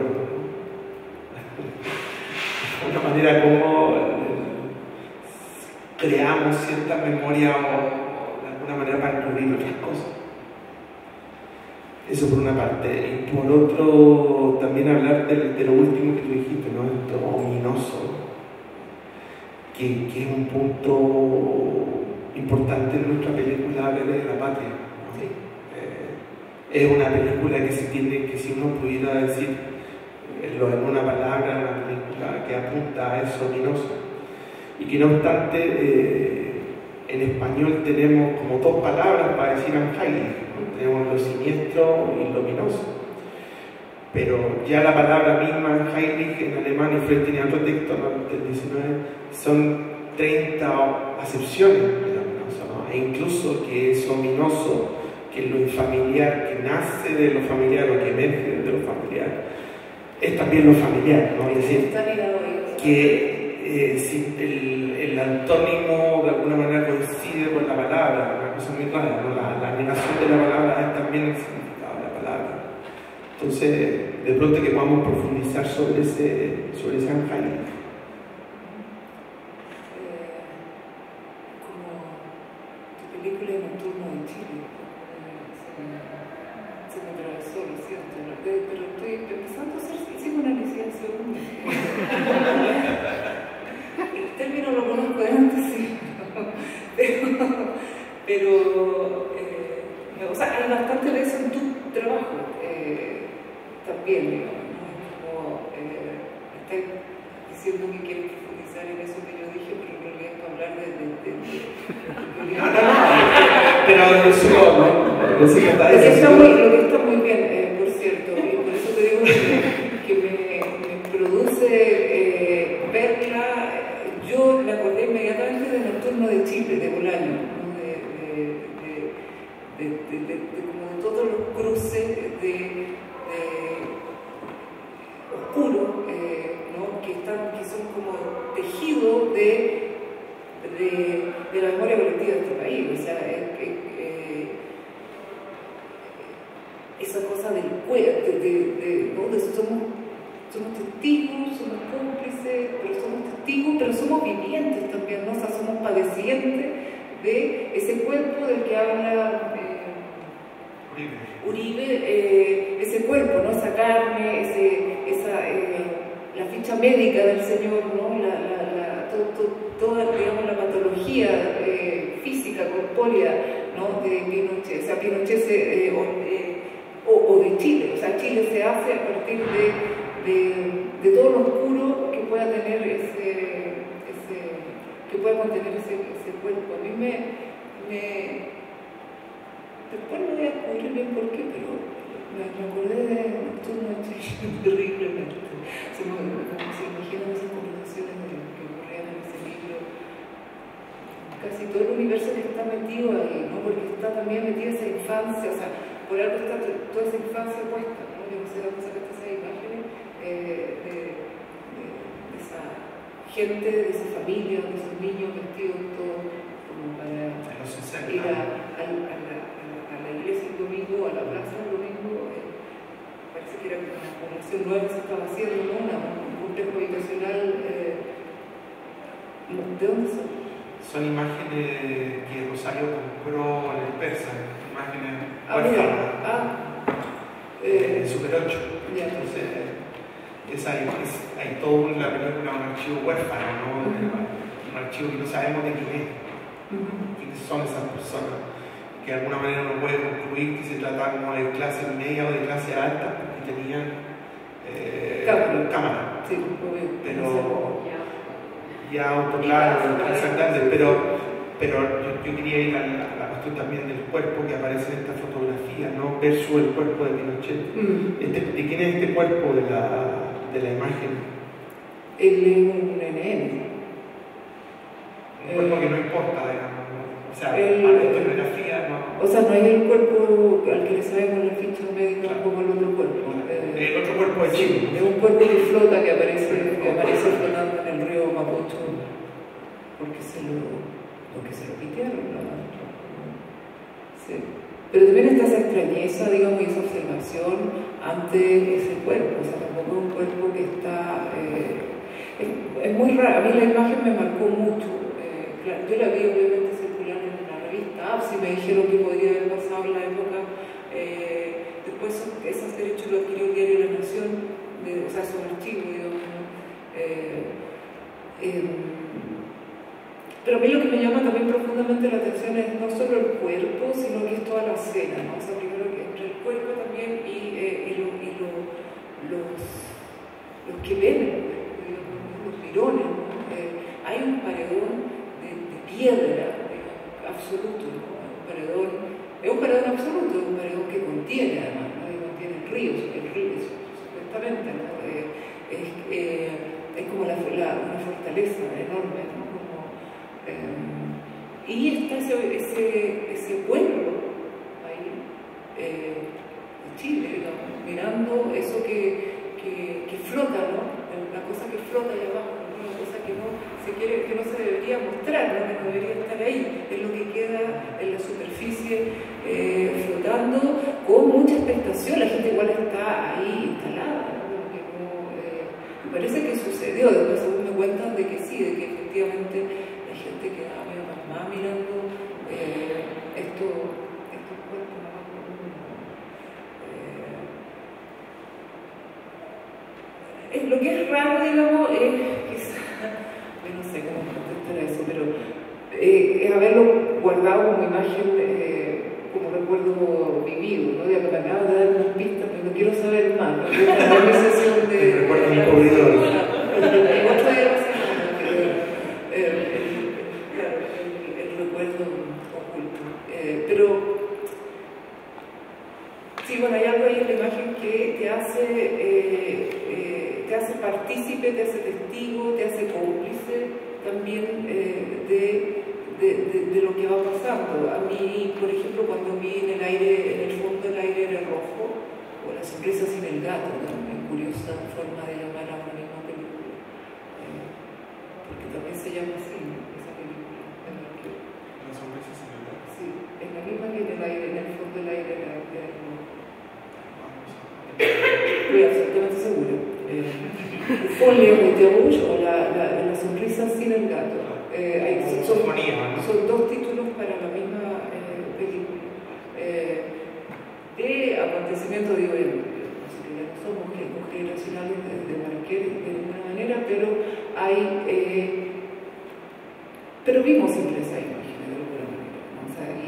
una manera como creamos cierta memoria o de alguna manera para encubrir otras cosas. Eso por una parte. Y por otro, también hablar de, de lo último que tú dijiste, ¿no? Esto ominoso, que, que es un punto importante en nuestra película Ave de la Patria, ¿no? Sí. Es una película que se tiene, que si uno pudiera decir en una palabra, una película que apunta a eso ominoso, y que no obstante eh, en español tenemos como dos palabras para decir Anheilig, ¿no? Tenemos lo siniestro y lo ominoso, pero ya la palabra misma Anheilig en alemán, y Freud tenía otro texto, ¿no? Del diecinueve, son treinta acepciones de lo ominoso, ¿no? E incluso que es ominoso, que lo infamiliar, que nace de lo familiar o que emerge de lo familiar, es también lo familiar, ¿no? Es decir, que eh, si el, el antónimo de alguna manera coincide con la palabra, una cosa muy rara, ¿no? La, la negación de la palabra es también el significado de la palabra. Entonces, de pronto que podamos profundizar sobre ese, sobre ese Anheilig. Película Nocturno en Chile, se me atravesó, lo siento, pero estoy empezando a hacer psicoanalización. El término lo conozco de antes, sí, pero, pero eh, o sea, hay bastante de eso en tu trabajo eh, también, digamos, ¿no? Es como eh, estás diciendo que quieres profundizar en eso que yo dije, pero en realidad es para hablar de, de, de, de, de no, no, no, pero eso no, no, eso está lo, que está muy, lo que está muy bien, eh, por cierto, y por eso te digo que, que me, me produce eh, verla. Yo me acordé inmediatamente del Nocturno de Chile, de Bolaño, ¿no? de, de, de, de, de, de, de, como de todos los cruces de, de oscuros, eh, ¿no? que, están, que son como tejidos de De, de la memoria colectiva de este país, o sea, eh, eh, esa cosa del cuerpo, de, de, de, ¿no? de somos, somos testigos, somos cómplices, pero somos testigos, pero somos vivientes también, ¿no? O sea, somos padecientes de ese cuerpo del que habla eh, Uribe, eh, ese cuerpo, ¿no? Esa carne, ese, esa, eh, la ficha médica del Señor, ¿no? La, la, la, todo, todo, toda, digamos, la patología eh, física melancolía, ¿no? de Pinochet, o sea, Pinochet se, eh, o, eh, o, o de Chile, o sea, Chile se hace a partir de, de, de todo lo oscuro que pueda tener ese, ese que pueda contener ese, ese cuerpo. A mí me, me después no voy a descubrir bien por qué, pero me, me acordé de Nocturno de Chile terriblemente. Se me, se imaginan esas conversaciones de que ocurrían en ese libro. Casi todo el universo que está metido ahí, ¿no? Porque está también metida esa infancia, o sea, por algo está toda esa infancia puesta, ¿no? Yo no sé dónde sacaste esas imágenes eh, de, de, de esa gente, de esa familia, de esos niños vestidos todos como para ir a, a, a, la, a la iglesia el domingo, a la plaza el domingo. Eh, parece que era una población nueva que se estaba haciendo, ¿no? Una, un complejo habitacional. Eh, ¿De dónde son? Son imágenes que Rosario compró en el Persa, imágenes Ah, huérfanas, ah, eh, eh, Super ocho. ya. Entonces, es, hay, es, hay todo en la película un archivo huérfano, ¿no? Uh-huh. Un archivo que no sabemos de quién es, Uh-huh. quiénes son esas personas, que de alguna manera uno puede concluir que se trataban como de clase media o de clase alta, porque tenían eh, Cámara. cámara. Sí, obvio. Pero ya autoclaro, exactamente, pero, pero yo, yo quería ir a la, a la cuestión también del cuerpo que aparece en esta fotografía, ¿no? Versus el cuerpo de Pinochet. Mm. Este, ¿de quién es este cuerpo de la, de la imagen? Él es un N N. Un cuerpo Eh, que no importa, digamos, ¿no? O sea, el, para la historiografía no. O sea, no es el cuerpo al que le sabemos la ficha médica Claro. como el otro cuerpo. Eh, El otro cuerpo de Chile. es un cuerpo que flota, que aparece, que aparece flotando en el río Mapocho, porque se lo, porque se lo pitearon, ¿no? Sí. Pero también está esa extrañeza, digamos, y esa observación ante ese cuerpo. O sea, tampoco es un cuerpo que está... Eh, es, es muy raro. A mí la imagen me marcó mucho. Eh, claro, yo la vi obviamente circular en una revista. Ah, sí, me dijeron que podría haber pasado en la época. Eh, después esos derechos lo adquirió el diario La Nación, de, o sea, son archivos, digamos, ¿no? Eh, eh, pero a mí lo que me llama también profundamente la atención es no solo el cuerpo, sino que es toda la escena, ¿no? O sea, primero que entre el cuerpo también y, eh, y, lo, y lo, los, los que ven el cuerpo, digamos, los mirones, ¿no? Eh, hay un paredón de, de piedra, digamos, absoluto, ¿no? Un paredón, es un paredón absoluto, es un paredón que contiene además, ¿no? Y contiene ríos, el río, supuestamente, ¿no? Eh, es, eh, es como la, la, una fortaleza enorme, ¿no? Eh, y está ese, ese, ese pueblo ahí, eh, de Chile, digamos, mirando eso que, que, que flota, ¿no? La cosa que flota ahí abajo, ¿no? Una cosa que no se quiere, que no se debería mostrar, ¿no? Que no debería estar ahí, es lo que queda en la superficie eh, flotando con mucha expectación. La gente igual está ahí instalada, ¿no? Que no, eh, me parece que sucedió, después según me cuentan de que sí, de que efectivamente gente que quedaba medio pasmada mirando eh, esto, estos cuerpos nada más como eh, es, lo que es raro, digamos, es quizá, yo no sé cómo contestar a eso, pero eh, es haberlo guardado como imagen, eh, como recuerdo vivido, ¿no? Ya que me acabo de dar unas pistas, pero no quiero saber más, ¿no? Quiero tener mi sesión de... Recuerdo un cubridor. Otro día lo hacemos, pero... Eh, oculto. Eh, pero sí, bueno, hay algo ahí en la imagen que te hace, eh, eh, te hace partícipe, te hace testigo, te hace cómplice también eh, de, de, de, de lo que va pasando. A mí, por ejemplo, cuando vi en el aire, en el fondo el aire era rojo, o La sonrisa sin el gato, ¿no? Una curiosa forma de llamar a una misma película, eh, porque también se llama así, ¿no? Esa película. Sí, es la misma que en el aire, en el fondo del aire era el Estoy absolutamente segura. Eh, Folie de Terrouge o la, la, la sonrisa sin el gato. Eh, hay, son, son dos títulos para la misma eh, película. Eh, de acontecimientos, digo, eh, no somos generacionales de, de Marqués de ninguna manera, pero hay. Eh, pero vimos siempre esa imagen de alguna manera, ¿no? O sea, y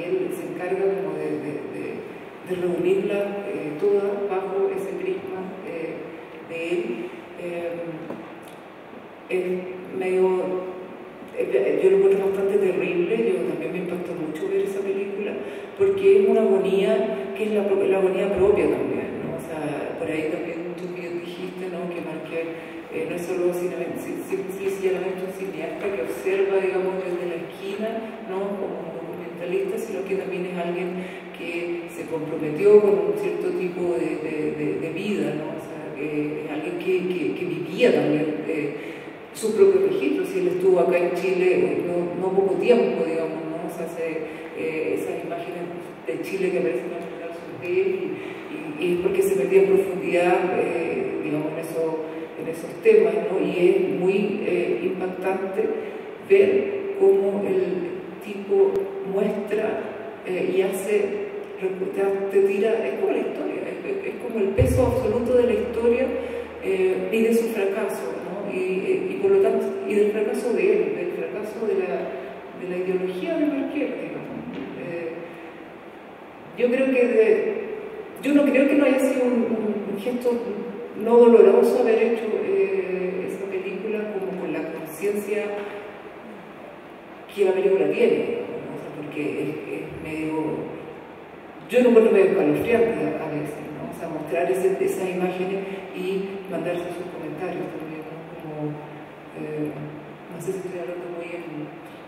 de reunirla eh, toda bajo ese prisma eh, de él. Eh, es medio, eh, yo lo encuentro bastante terrible, yo también me impactó mucho ver esa película, porque es una agonía que es la, la agonía propia también, ¿no? O sea, por ahí también tú dijiste, ¿no?, que Marqués eh, no es solo sencillamente un cineasta que observa, digamos, desde la esquina, ¿no?, como un documentalista, sino que también es alguien que se comprometió con un cierto tipo de, de, de, de vida, ¿no? O sea, que es alguien que, que, que vivía también eh, su propio registro. Si él estuvo acá en Chile no, no poco tiempo, digamos, ¿no? O sea, se, eh, esas imágenes de Chile que aparecen en el canal son de él, y, y, y es porque se metía en profundidad, eh, digamos, en, eso, en esos temas, ¿no? Y es muy eh, impactante ver cómo el tipo muestra eh, y hace, te tira, es como la historia, es, es como el peso absoluto de la historia eh, y de su fracaso, ¿no? Y, y por lo tanto, y del fracaso de él, del fracaso de la, de la ideología de Marqués, digamos. Eh, yo creo que, de, yo no creo que no haya sido un, un, un gesto no doloroso haber hecho eh, esa película como con la conciencia que la película tiene, ¿no? O sea, porque es, es medio, yo no encuentro medio escalofriante a veces, ¿no? O sea, mostrar ese, esas imágenes y mandarse sus comentarios también, ¿no? Como, eh, no sé si estoy hablando muy en,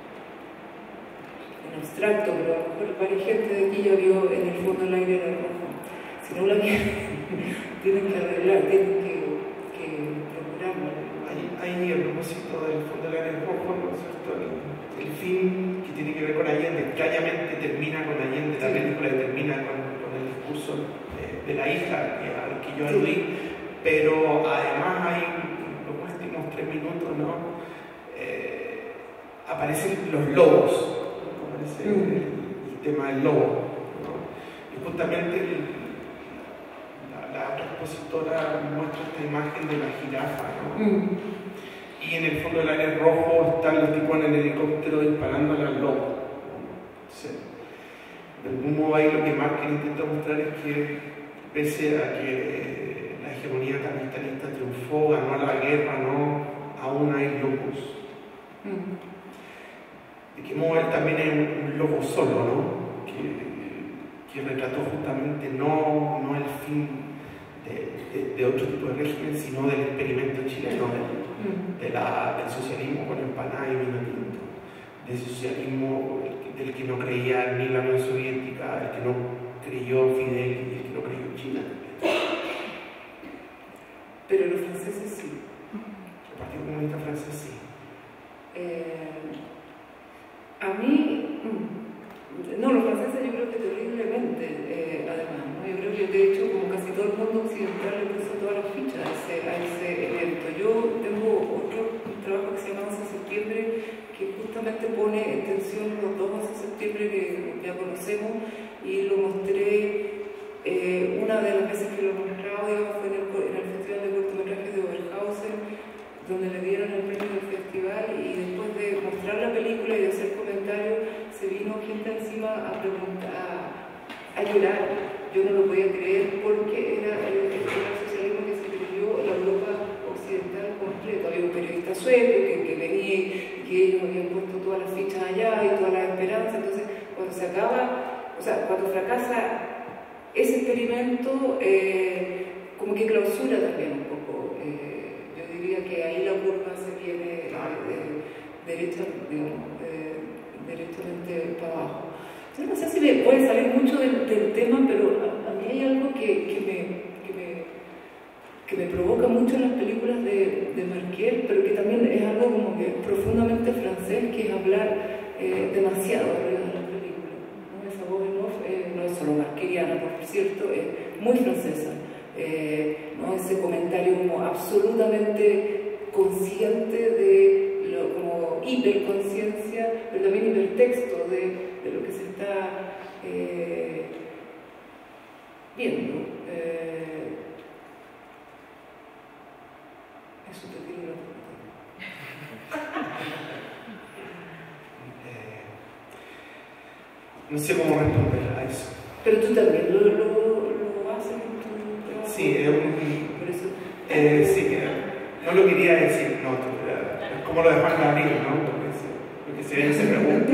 en abstracto, pero a lo mejor varias gente de aquí ya vio En el fondo el aire era rojo. Si no la vieron, tienen que arreglar, tienen que, que procurarlo. Hay, hay a propósito del fondo del aire rojo, ¿no es cierto? El, el film que tiene que ver con Allende, extrañamente termina con Allende, la película termina con, con el discurso de, de la hija que, al que yo aludí, pero además hay los últimos tres minutos, ¿no? Eh, aparecen los lobos, ¿no? Aparece mm. el, el tema del lobo, ¿no? Y justamente el, la, la otra expositora muestra esta imagen de la jirafa, ¿no? Mm. Y en el fondo del aire rojo están los tipos en el helicóptero disparándole al lobo. Sí. De algún modo ahí lo que Marquez intenta mostrar es que, pese a que la hegemonía capitalista triunfó, ganó la guerra, ¿no?, aún hay lobos. Mm. De qué modo él también es un, un lobo solo, ¿no?, que, que retrató justamente no, no el fin de, de, de otro tipo de régimen, sino del experimento chileno, del, de la, del socialismo con empanada y vino tinto, del socialismo del que no creía ni la Unión Soviética, del que no creyó Fidel y el que no creyó China. Pero los franceses sí. El Partido Comunista Francés sí. Eh, a mí, no, los franceses yo creo que terriblemente, eh, además, ¿no? Yo creo que de hecho, como casi todo el mundo occidental, le puso todas las fichas a ese, a ese evento. Yo tengo otro trabajo que se llama once de septiembre, que justamente pone en tensión los dos once de septiembre que ya conocemos, y lo mostré, eh, una de las veces que lo he mostrado, digamos, fue en el, en el Festival de Cortometrajes de Oberhausen, donde le dieron el premio del festival, y después de mostrar la película y de hacer comentarios, se vino gente encima a preguntar, a, a llorar. Yo no lo podía creer porque era el, el, el socialismo que se creyó la Europa occidental completa. Había un periodista sueco que, que venía y que ellos habían puesto todas las fichas allá y todas las esperanzas. Entonces, cuando se acaba, o sea, cuando fracasa ese experimento, eh, como que clausura también un poco. Eh, yo diría que ahí la curva se viene eh, derecha, digamos, eh, directamente para abajo. Yo no sé si me puede salir mucho del, del tema, pero a, a mí hay algo que, que, me, que, me, que me provoca mucho en las películas de, de Marquez, pero que también es algo como que profundamente francés, que es hablar eh, demasiado arriba de las películas, ¿no? Esa voz en off eh, no es solo marqueriana, por cierto, es muy francesa, eh, ¿no? Ese comentario como absolutamente consciente de lo, como hiperconciencia, pero también hipertexto de, de lo que se está eh, viendo. Eh, eso te digo la eh, No sé cómo responder a eso. Pero tú también lo, lo, lo haces en tu trabajo. Sí, es un... Por eso... Eh, sí, que no lo quería decir, no, es como lo de Juan Gabriel, ¿no? Porque se, porque se ve, se pregunta.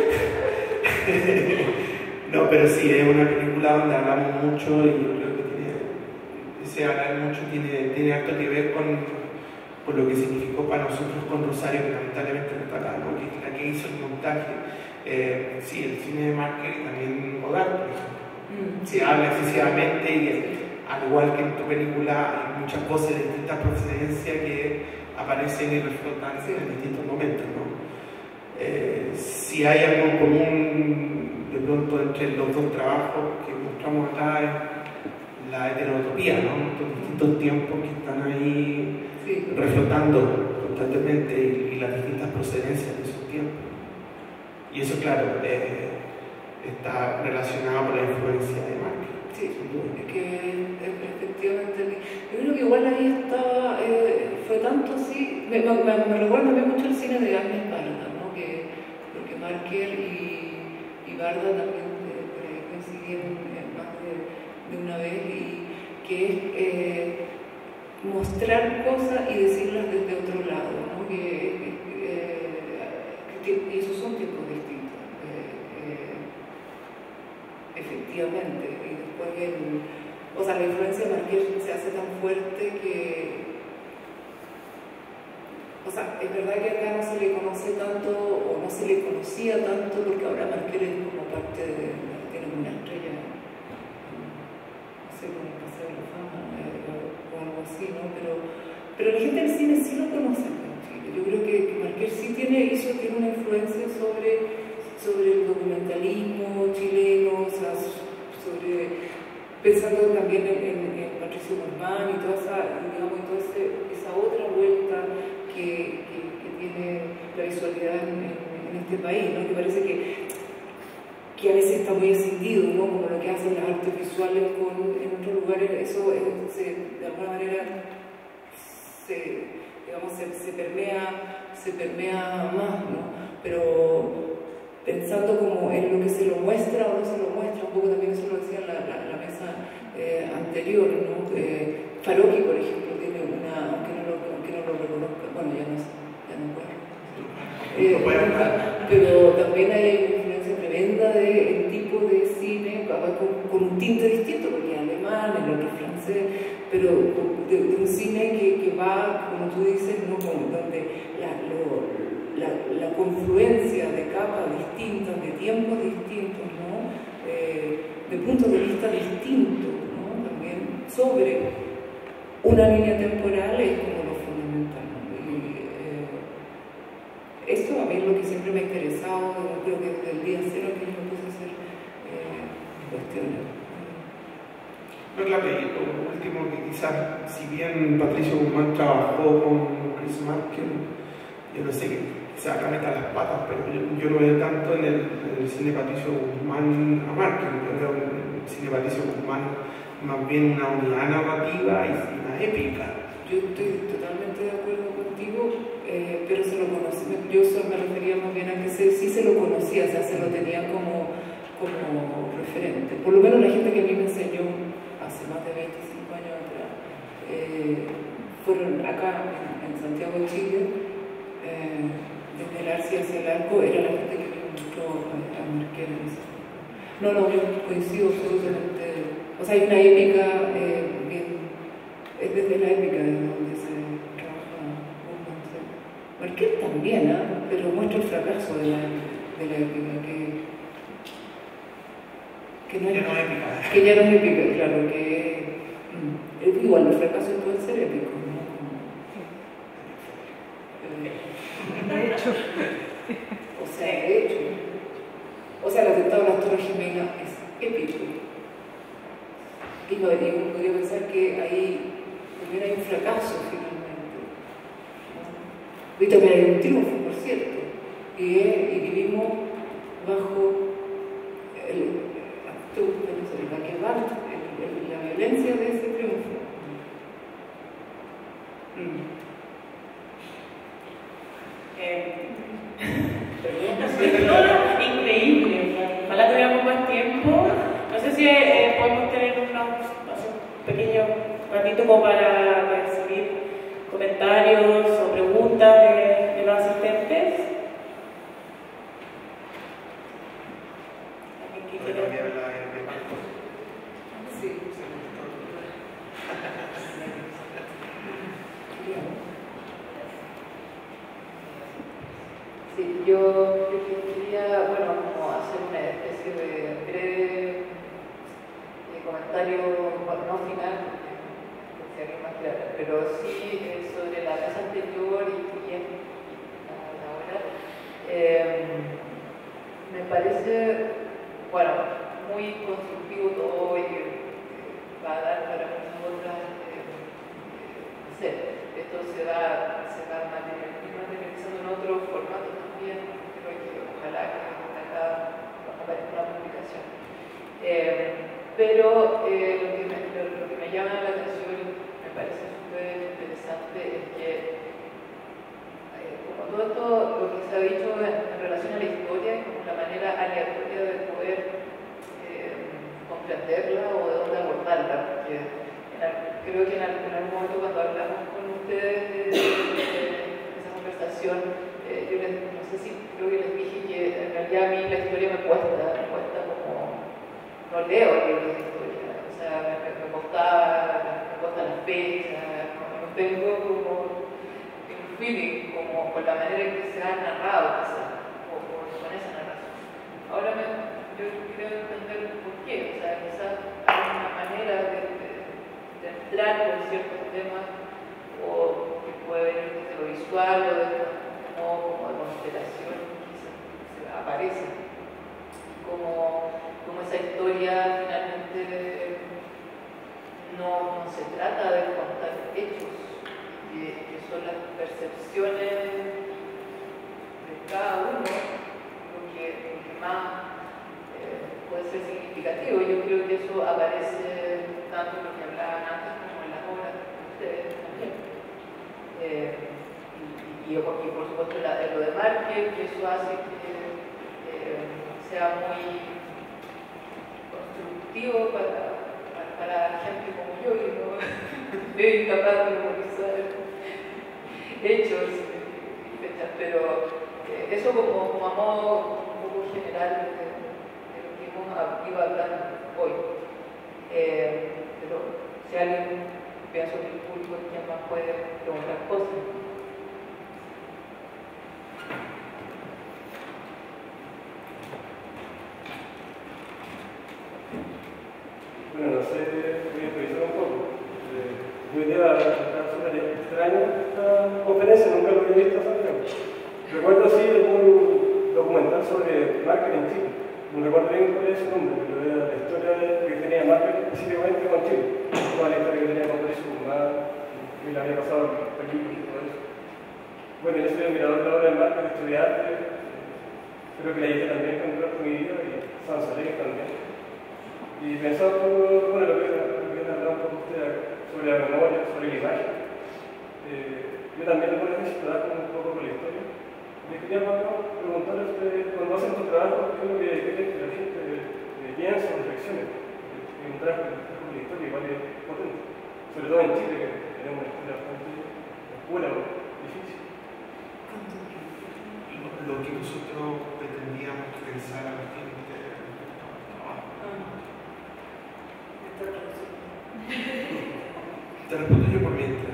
No, pero sí, es una película donde hablamos mucho y yo creo que tiene, ese hablar mucho tiene, tiene harto que ver con, con lo que significó para nosotros con Rosario, que lamentablemente no está acá, ¿no? Que es la que hizo el montaje. Eh, sí, el cine de Marker y también Godard, por ejemplo. Mm. Se habla excesivamente y el, al igual que en tu película, hay muchas voces de distintas procedencias que aparecen y reflotan sí. en distintos momentos, ¿no? Eh, si hay algo en común de pronto entre los dos trabajos que mostramos acá es la heterotopía, ¿no? Los distintos tiempos que están ahí sí. reflotando constantemente y, y las distintas procedencias de esos tiempos. Y eso, claro, eh, está relacionado con la influencia de Marker. Sí, es que efectivamente, yo creo que igual ahí estaba, eh, fue tanto así, me, me, me recuerda también mucho el cine de Agnes Varda, ¿no? Que, porque Marker y, y Varda también eh, coincidieron más de, de una vez, y que es eh, mostrar cosas y decirlas desde otro lado, ¿no? Que, eh, que, y esos son tiempos distintos, eh, eh, efectivamente. Porque, o sea, la influencia de Marker se hace tan fuerte que, o sea, es verdad que acá no se le conoce tanto, o no se le conocía tanto, porque ahora Marker es como parte de, tiene una estrella, no sé, como el Paseo de la Fama, o algo así, ¿no? Pero, pero la gente del cine sí lo conoce en Chile. Yo creo que, que Marker sí tiene, hizo, tiene una influencia sobre, sobre el documentalismo chileno, o sea, sobre, pensando también en, en, en Patricio Guzmán y toda esa, digamos, y toda ese, esa otra vuelta que, que, que tiene la visualidad en, en, en este país, ¿no? Que parece que, que a veces está muy escindido, ¿no? Como lo que hacen las artes visuales con, en otros lugares, eso es, se, de alguna manera se, digamos, se, se, permea, se permea más, ¿no? Pero pensando como en lo que se lo muestra o no se lo muestra, un poco también eso lo decía en la, la, la mesa eh, anterior, ¿no? Eh, Farocchi, por ejemplo, tiene una, aunque no lo, aunque no lo reconozca, bueno, ya no sé, ya no puedo. Eh, pero también hay una influencia tremenda del de tipo de cine, con, con un tinte distinto, porque es alemán, el otro es francés, pero de, de un cine que, que va, como tú dices, ¿no? Como donde la, lo, La, la confluencia de capas distintas, de tiempos distintos, ¿no? eh, de puntos de vista distintos, ¿no? También sobre una línea temporal es como lo fundamental, ¿no? Y, eh, esto a mí es lo que siempre me ha interesado, creo que desde el día cero que yo me puse a hacer eh, cuestiones. No, claro, y lo último que quizás, si bien Patricio Guzmán trabajó con Chris Marker, yo no sé qué, quizás acá meta las patas, pero yo, yo no veo tanto en el, en el cine Patricio Guzmán a Marker, yo veo en el cine Patricio Guzmán más bien una unidad narrativa y una épica. Yo estoy totalmente de acuerdo contigo, eh, pero se lo conocí, yo solo me refería más bien a que se, sí se lo conocía, o sea, se lo tenía como, como referente. Por lo menos la gente que a mí me enseñó hace más de veinticinco años atrás, eh, fueron acá en, en Santiago de Chile, eh, desde el Arce hacia el Arco, era la gente que me mostró a, a Marker. No, no, yo coincido absolutamente. O sea, hay una épica, eh, bien, es desde la épica de donde se trabaja un montón. Marker también, ¿eh? Pero muestra el fracaso de la, de la épica, que, que, no es, ya no es épica. Que ya no es épica, claro, que mm, igual el fracaso puede ser épico, ¿no? De hecho. O sea, de hecho. O sea, el atentado a las Torres Gemelas es épico. Y no, uno podría pensar que ahí también hay un fracaso finalmente, ¿no? Y también hay un triunfo, por cierto. Y, y vivimos bajo el, la que va, el, la violencia de ese triunfo. Mm. Eh, Increíble, ojalá tuviéramos más tiempo. No sé si vamos a hacer un pequeño ratito como para recibir comentarios o preguntas de, de los asistentes. ¿Alguien que quiera? Sí. Sí, yo, yo quería, bueno, como hacer una especie de breve de comentario, bueno, no final, porque si alguien más quiere, pero sí eh, sobre la vez anterior y, y, en, y ahora. Eh, me parece, bueno, muy constructivo todo y eh, va a dar para muchas otras, eh, eh, no sé, esto se va, se va materializando en otros formatos también, creo que ojalá que acá aparezca una publicación. Eh, pero eh, lo, que me, lo, lo que me llama la atención y me parece súper interesante es que eh, como todo esto, lo que se ha dicho en, en relación a la historia y como la manera aleatoria de poder eh, comprenderla o de dónde abordarla, porque en el, creo que en, el, en algún momento cuando hablamos con ustedes de, de, de esa conversación, eh, yo les, no sé si creo que les dije que en realidad a mí la historia me cuesta, me cuesta como, no leo libros de historia, o sea, me, me, me costaba, me cuesta las fechas, no, no tengo como un feeling como con la manera en que se ha narrado, quizás, o, o con esa narración. Ahora me, yo quiero entender por qué, o sea, quizás hay una manera de, de, de entrar con ciertos temas o que puede venir desde lo visual o desde como, como de constelación que se, se aparece, como, como esa historia finalmente no, no se trata de contar hechos, que, que son las percepciones de cada uno lo que, lo que más eh, puede ser significativo. Yo creo que eso aparece tanto en lo que hablaban antes como en las obras de ustedes también. Eh, y, y, y, y por supuesto la, lo de Márquez, que eso hace que eh, sea muy constructivo para, para, para gente como yo, que no es incapaz de memorizar hechos y fechas, pero eh, eso como, como a modo un poco general de, de lo que hemos ido hablando hoy. Eh, pero si alguien, pienso que el público es quien más puede preguntar cosas. Bueno, no sé, voy a improvisar un poco. Eh, yo diría está súper extraño esta conferencia, nunca lo había visto Santiago. Recuerdo sí un documental sobre Márquez en Chile. No recuerdo bien cuál es su nombre, pero era la historia que tenía Márquez específicamente con Chile. Toda la historia que tenía con París, su mamá, que le había pasado películas y todo eso. Bueno, yo soy admirador de la obra de Márquez, estudiante. Creo que la hice también con Roberto Guido y Sansolé también. Y pensando, bueno, lo que viene hablando con usted sobre la memoria, sobre la imagen, eh, yo también lo voy a necesitar un poco con la historia. Me quería preguntarle a usted, cuando hacen tu trabajo, ¿qué es lo que creen que la gente eh, piensa o reflexione? Es un trabajo con la historia igual es potente, sobre todo en Chile, que tenemos una historia bastante oscura o difícil. Lo, lo que nosotros pretendíamos pensar a la gente. Te respondo yo por mientras.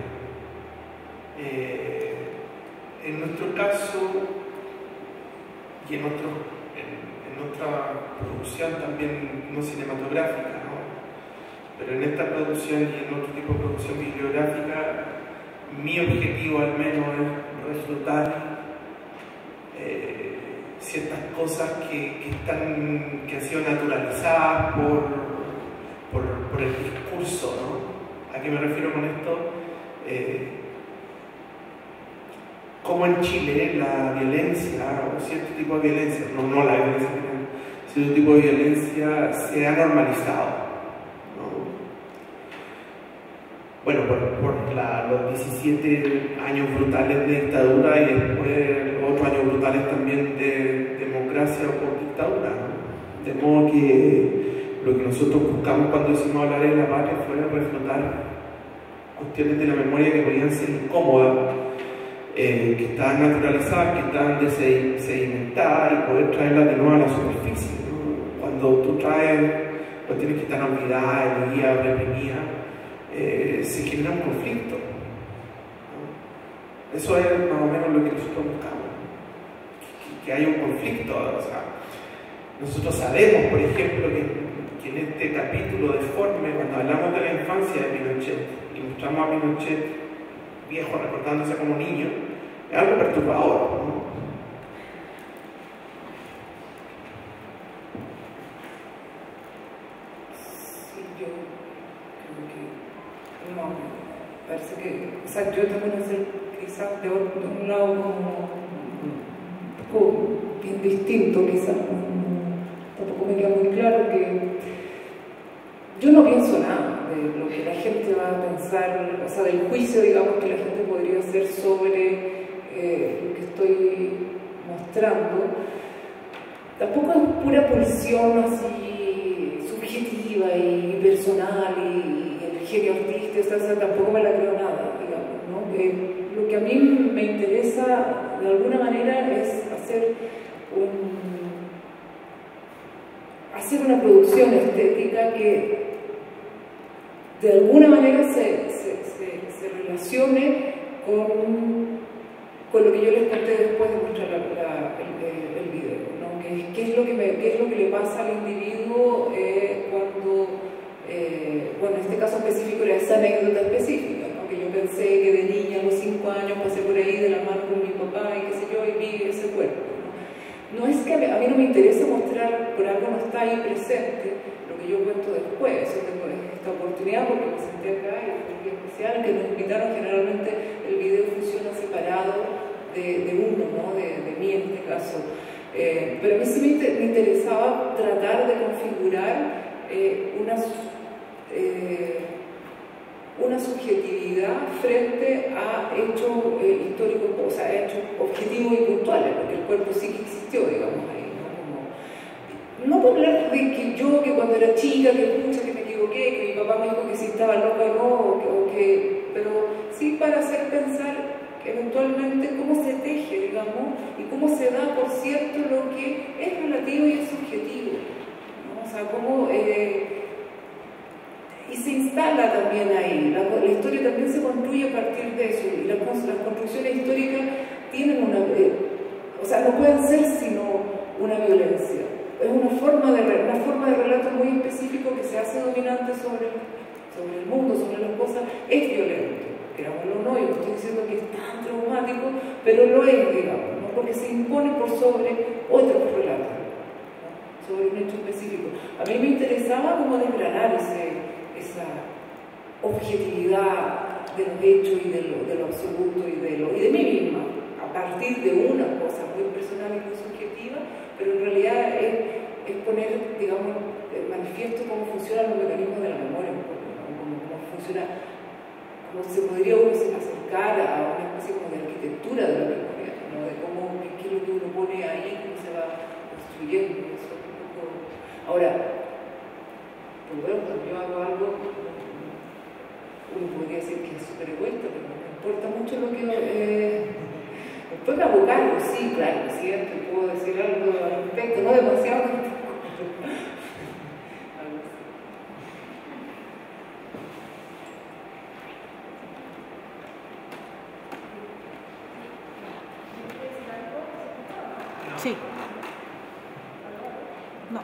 Eh, en nuestro caso y en, otro, en, en otra producción también no cinematográfica, ¿no? Pero en esta producción y en otro tipo de producción bibliográfica, mi objetivo al menos es refutar eh, ciertas cosas que, que, están, que han sido naturalizadas por, por, por el discurso, ¿no? ¿A qué me refiero con esto? Eh, como en Chile la violencia, o cierto tipo de violencia, no, no la violencia, cierto tipo de violencia se ha normalizado, ¿no? Bueno, por, por la, los diecisiete años brutales de dictadura y después otros años brutales también de democracia o por dictadura, ¿no? De modo que lo que nosotros buscamos cuando decimos hablar en la patria fue reflotar cuestiones de la memoria que podían ser incómodas, eh, que estaban naturalizadas, que estaban sedimentadas, y poder traerlas de nuevo a la superficie, ¿no? Cuando tú traes cuestiones que están olvidadas, eludidas, reprimidas, eh, se genera un conflicto, ¿no? Eso es más o menos lo que nosotros buscamos, que, que haya un conflicto. O sea, nosotros sabemos, por ejemplo, que, que en este capítulo de Forme, cuando hablamos de la infancia de Pinochet y mostramos a Pinochet viejo recordándose como niño, es algo perturbador, ¿no? Sí, yo creo que no, parece que, o sea, yo también hacer quizás de, de un lado como un poco bien distinto, quizás tampoco me queda muy claro que yo no pienso nada de lo que la gente va a pensar, o sea, del juicio, digamos, que la gente podría hacer sobre eh, lo que estoy mostrando. Tampoco es pura pulsión así subjetiva y personal y, y el genio artístico, o sea, tampoco me la creo nada, digamos, ¿no? Eh, lo que a mí me interesa de alguna manera es hacer un hacer una producción estética que de alguna manera se, se, se, se relacione con, con lo que yo les conté después de mostrar la, la, el, el video, ¿no? ¿Qué, qué, es lo que me, ¿Qué es lo que le pasa al individuo eh, cuando, eh, bueno, en este caso específico era esa anécdota específica, ¿no? Que yo pensé que de niña a los cinco años pasé por ahí de la mano con mi papá y qué sé yo, y vi ese cuerpo. No es que a mí, a mí no me interesa mostrar, por algo no está ahí presente, lo que yo cuento después. Yo tengo esta oportunidad porque me senté acá y fue un día especial, que nos invitaron. Generalmente el video funciona separado de, de uno, ¿no? de, de mí en este caso. Eh, pero a mí sí me, inter, me interesaba tratar de configurar eh, una, eh, una subjetividad frente a hechos eh, históricos, o sea, hechos objetivos y puntuales, porque el cuerpo sí que existió, digamos, ahí, ¿no? Como, no por hablar de que yo, que cuando era chica, que pucha, que me equivoqué, que mi papá me dijo que si estaba loca o no, o que, o que, pero sí para hacer pensar eventualmente cómo se teje, digamos, y cómo se da, por cierto, lo que es relativo y es subjetivo, ¿no? O sea, cómo... Eh, y se instala también ahí, la, la historia también se construye a partir de eso, y las, las construcciones históricas tienen una, eh, o sea, no pueden ser sino una violencia, es una forma de, una forma de relato muy específico que se hace dominante sobre, sobre el mundo, sobre las cosas, es violento, querámoslo o no, yo no estoy diciendo que es tan traumático, pero lo es, digamos, ¿no? Porque se impone por sobre otros relatos, ¿no? Sobre un hecho específico. A mí me interesaba como desgranar ese esa objetividad de los hechos y de lo, de lo absoluto y de, lo, y de mí misma, a partir de una cosa muy personal y muy subjetiva, pero en realidad es, es poner, digamos, el manifiesto cómo funcionan los mecanismos de la memoria, ¿no? cómo, cómo funciona, cómo se podría uno acercar a una especie como de arquitectura de la memoria, ¿no? De cómo, qué, qué es lo que uno pone ahí, cómo se va construyendo. Eso es un poco... Ahora, pues bueno, cuando yo hago algo, uno podría decir que es súper egoísta, pero me importa mucho lo que... Eh, después me abocarlo, sí, claro, es cierto, puedo decir algo al respecto, no demasiado. Sí. No.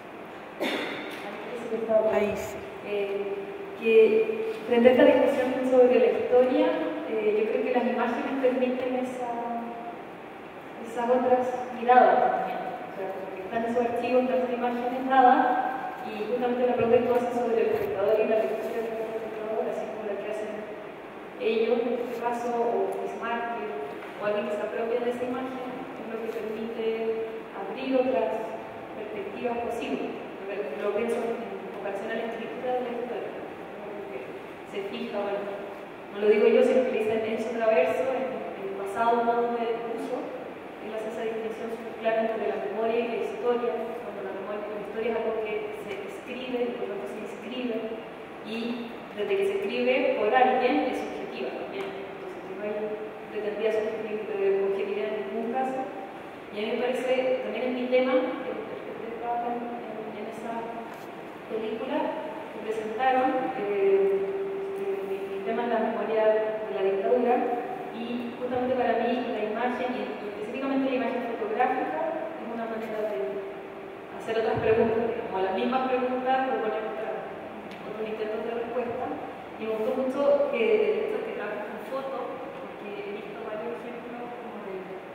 Ahí sí. Eh, que frente a esta discusión sobre la historia, eh, yo creo que las imágenes permiten esa, esas otras miradas también. O sea, porque están esos archivos, están esas imágenes dadas, y justamente la pregunta que tú haces sobre el espectador y la lectura del espectador, así como la que hacen ellos, en este caso, o Bismarck, o alguien que se apropia de esa imagen, es lo que permite abrir otras perspectivas posibles. Lo pienso en vocación a la escritura de la historia, porque se fija, bueno, no lo digo yo, sino que dice Enzo Traverso, en el pasado modo de uso, él hace esa distinción súper clara entre la memoria y la historia, cuando la memoria, la historia es algo que se escribe escribe y por lo tanto se inscribe, y desde que se escribe por alguien es subjetiva también, entonces no hay pretendida subjetividad en ningún caso. Y a mí me parece, también en mi tema, que ustedes trabajan en, en esa película que presentaron, eh, eh, mi, mi tema es la memoria de la dictadura, y justamente para mí la imagen, y específicamente la imagen fotográfica, es una manera de hacer otras preguntas, como las mismas preguntas, proponer otra, otros intentos de respuesta. Y me gustó mucho que el hecho de que trabajas con fotos, porque he visto varios ejemplos como de,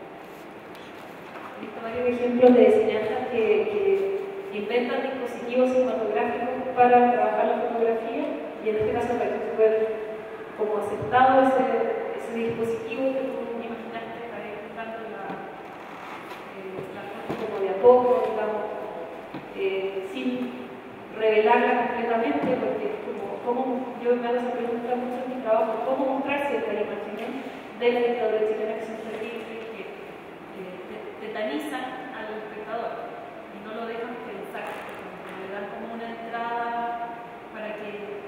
he visto varios ejemplos de cineastas que, que inventan dispositivos cinematográficos para trabajar la fotografía, y en este caso me parece súper como aceptado ese, ese dispositivo que tú imaginaste para ir buscando la, eh, la foto como de a poco, digamos, eh, sin revelarla completamente, porque como, como yo me hago esa pregunta mucho en mi trabajo, cómo mostrar ciertas imágenes de la dictadura chilena que son terribles, que eh, tetanizan al espectador y no lo dejan pensar, le dan como una entrada para que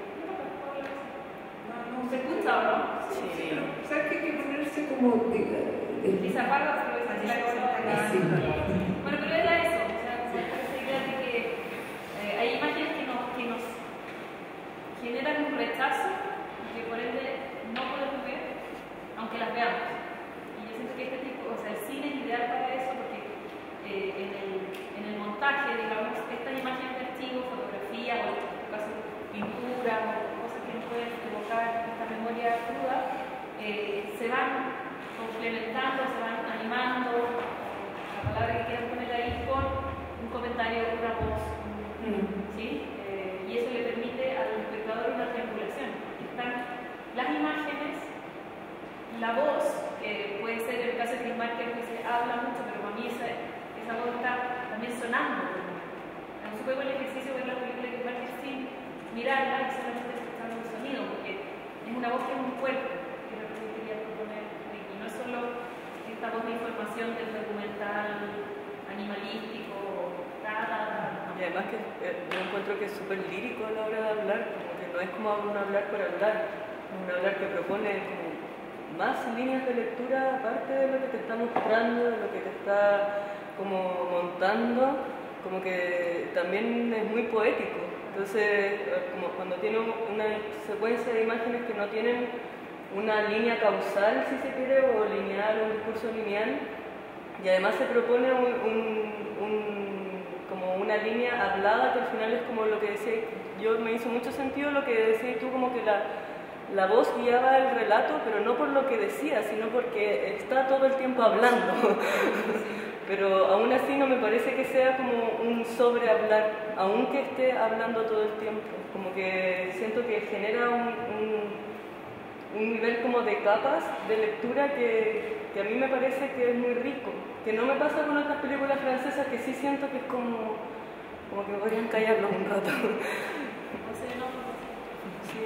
No, no, ¿se escucha o no? Sí, sí, pero ¿sabes que hay que ponerse como de, de, Y se apaga, pero es la cosa. sí. Bueno, pero era eso, o sea, esa idea de que eh, hay imágenes que nos, que nos generan un rechazo y que por ende no podemos ver, aunque las veamos. Y yo siento que este tipo, o sea, el cine es ideal para eso porque eh, en, el, en el montaje, digamos, estas imágenes de archivo, fotografía, o en este caso pintura, o cosas que nos pueden evocar esta memoria cruda, eh, se van complementando, se van animando, la palabra que quieran poner ahí, con un comentario, una voz, un, ¿sí? Eh, y eso le permite al espectador una triangulación. Están las imágenes, la voz, que puede ser el caso de Chris Marker, que se habla mucho, pero para mí esa, esa voz está también sonando. Es un poco el ejercicio de ver la película de Chris Marker sin mirarla y solamente escuchando el sonido, porque es una voz que es un cuerpo, que es lo que quería proponer, y no es solo esta voz de información del documental animalístico, nada. Y además que eh, yo encuentro que es súper lírico a la hora de hablar, como que no es como un hablar por hablar, es un hablar que propone como más líneas de lectura aparte de lo que te está mostrando, de lo que te está como montando, como que también es muy poético. Entonces, como cuando tiene una secuencia de imágenes que no tienen una línea causal, si se quiere, o lineal, o un discurso lineal, y además se propone un, un, un, como una línea hablada que al final es como lo que decía, yo me hizo mucho sentido lo que decías tú, como que la, la voz guiaba el relato, pero no por lo que decía, sino porque está todo el tiempo hablando. Pero aún así no me parece que sea como un sobrehablar, aunque esté hablando todo el tiempo. Como que siento que genera un, un, un nivel como de capas de lectura que, que a mí me parece que es muy rico. Que no me pasa con otras películas francesas que sí siento que es como, como que podrían callarlos un rato. Sí.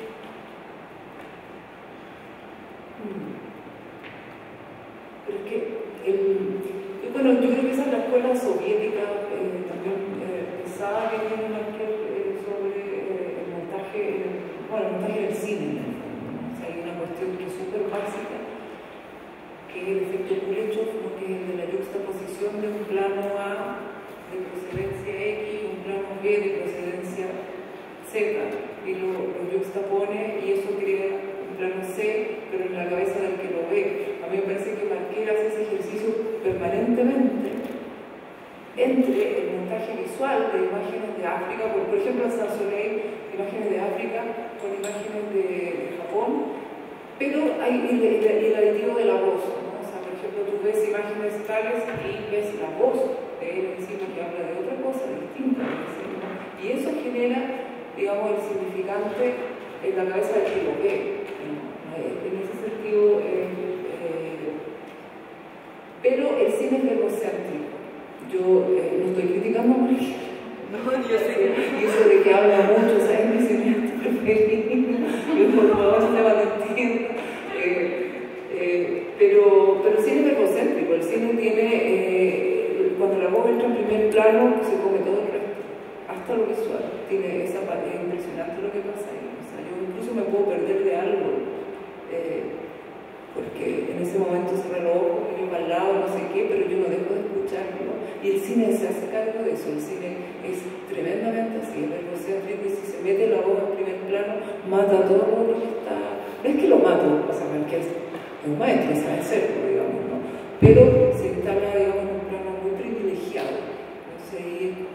Pero es que el... Bueno, yo creo que esa es la escuela soviética eh, también eh, pesada que tiene Marker eh, sobre eh, el montaje, eh, bueno, el montaje del cine, ¿no? O sea, hay una cuestión que es súper básica, que es el efecto Kuleshov, ¿no? Que es el de la juxtaposición de un plano A de procedencia X, un plano B de procedencia Z, y lo, lo juxtapone y eso crea un plano C, pero en la cabeza del que lo ve. A mí me parece que Marker hace ese ejercicio permanentemente entre el montaje visual de imágenes de África, por, por ejemplo en San Soleil, imágenes de África con imágenes de, de Japón, pero hay el, el, el aditivo de la voz, ¿no? O sea, por ejemplo, tú ves imágenes tales y ves la voz de él encima que habla de otra cosa distinta, ¿no? Y eso genera, digamos, el significante en la cabeza del que lo ve, ¿no? En ese sentido, eh, eh, pero el cine es egocéntrico. Yo eh, no estoy criticando a María. No, yo sé que y eso de que habla mucho, o sea, es mi cineasta preferido. Yo por favor se va entiendo. Eh, eh, pero, pero el cine es egocéntrico. El cine tiene, eh, cuando la voz entra en primer plano, se come todo el resto. Hasta lo que visual, tiene esa parte, es impresionante lo que pasa ahí. O sea, yo incluso me puedo perder de algo, eh, porque en ese momento cierro los ojos, miro para el lado, no sé qué, pero yo no dejo de escucharlo. Y el cine se hace cargo de eso, el cine es tremendamente así, el egocéntrico, y si se mete la voz en primer plano, mata todo lo que está. No es que lo mate, o sea, que es un maestro, sabe hacerlo, digamos, ¿no? Pero se instala, digamos, en un plano muy privilegiado. Entonces ahí es como...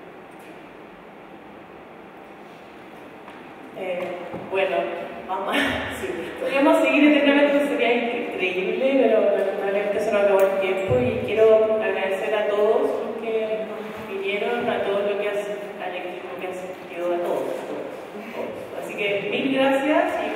Eh, bueno, vamos a... Sí, podríamos seguir eternamente, sería increíble, pero lamentablemente se nos acabó el tiempo y quiero agradecer a todos los que vinieron, a todos los que has, al equipo que has asistido, a todos, a todos, a todos. Así que mil gracias y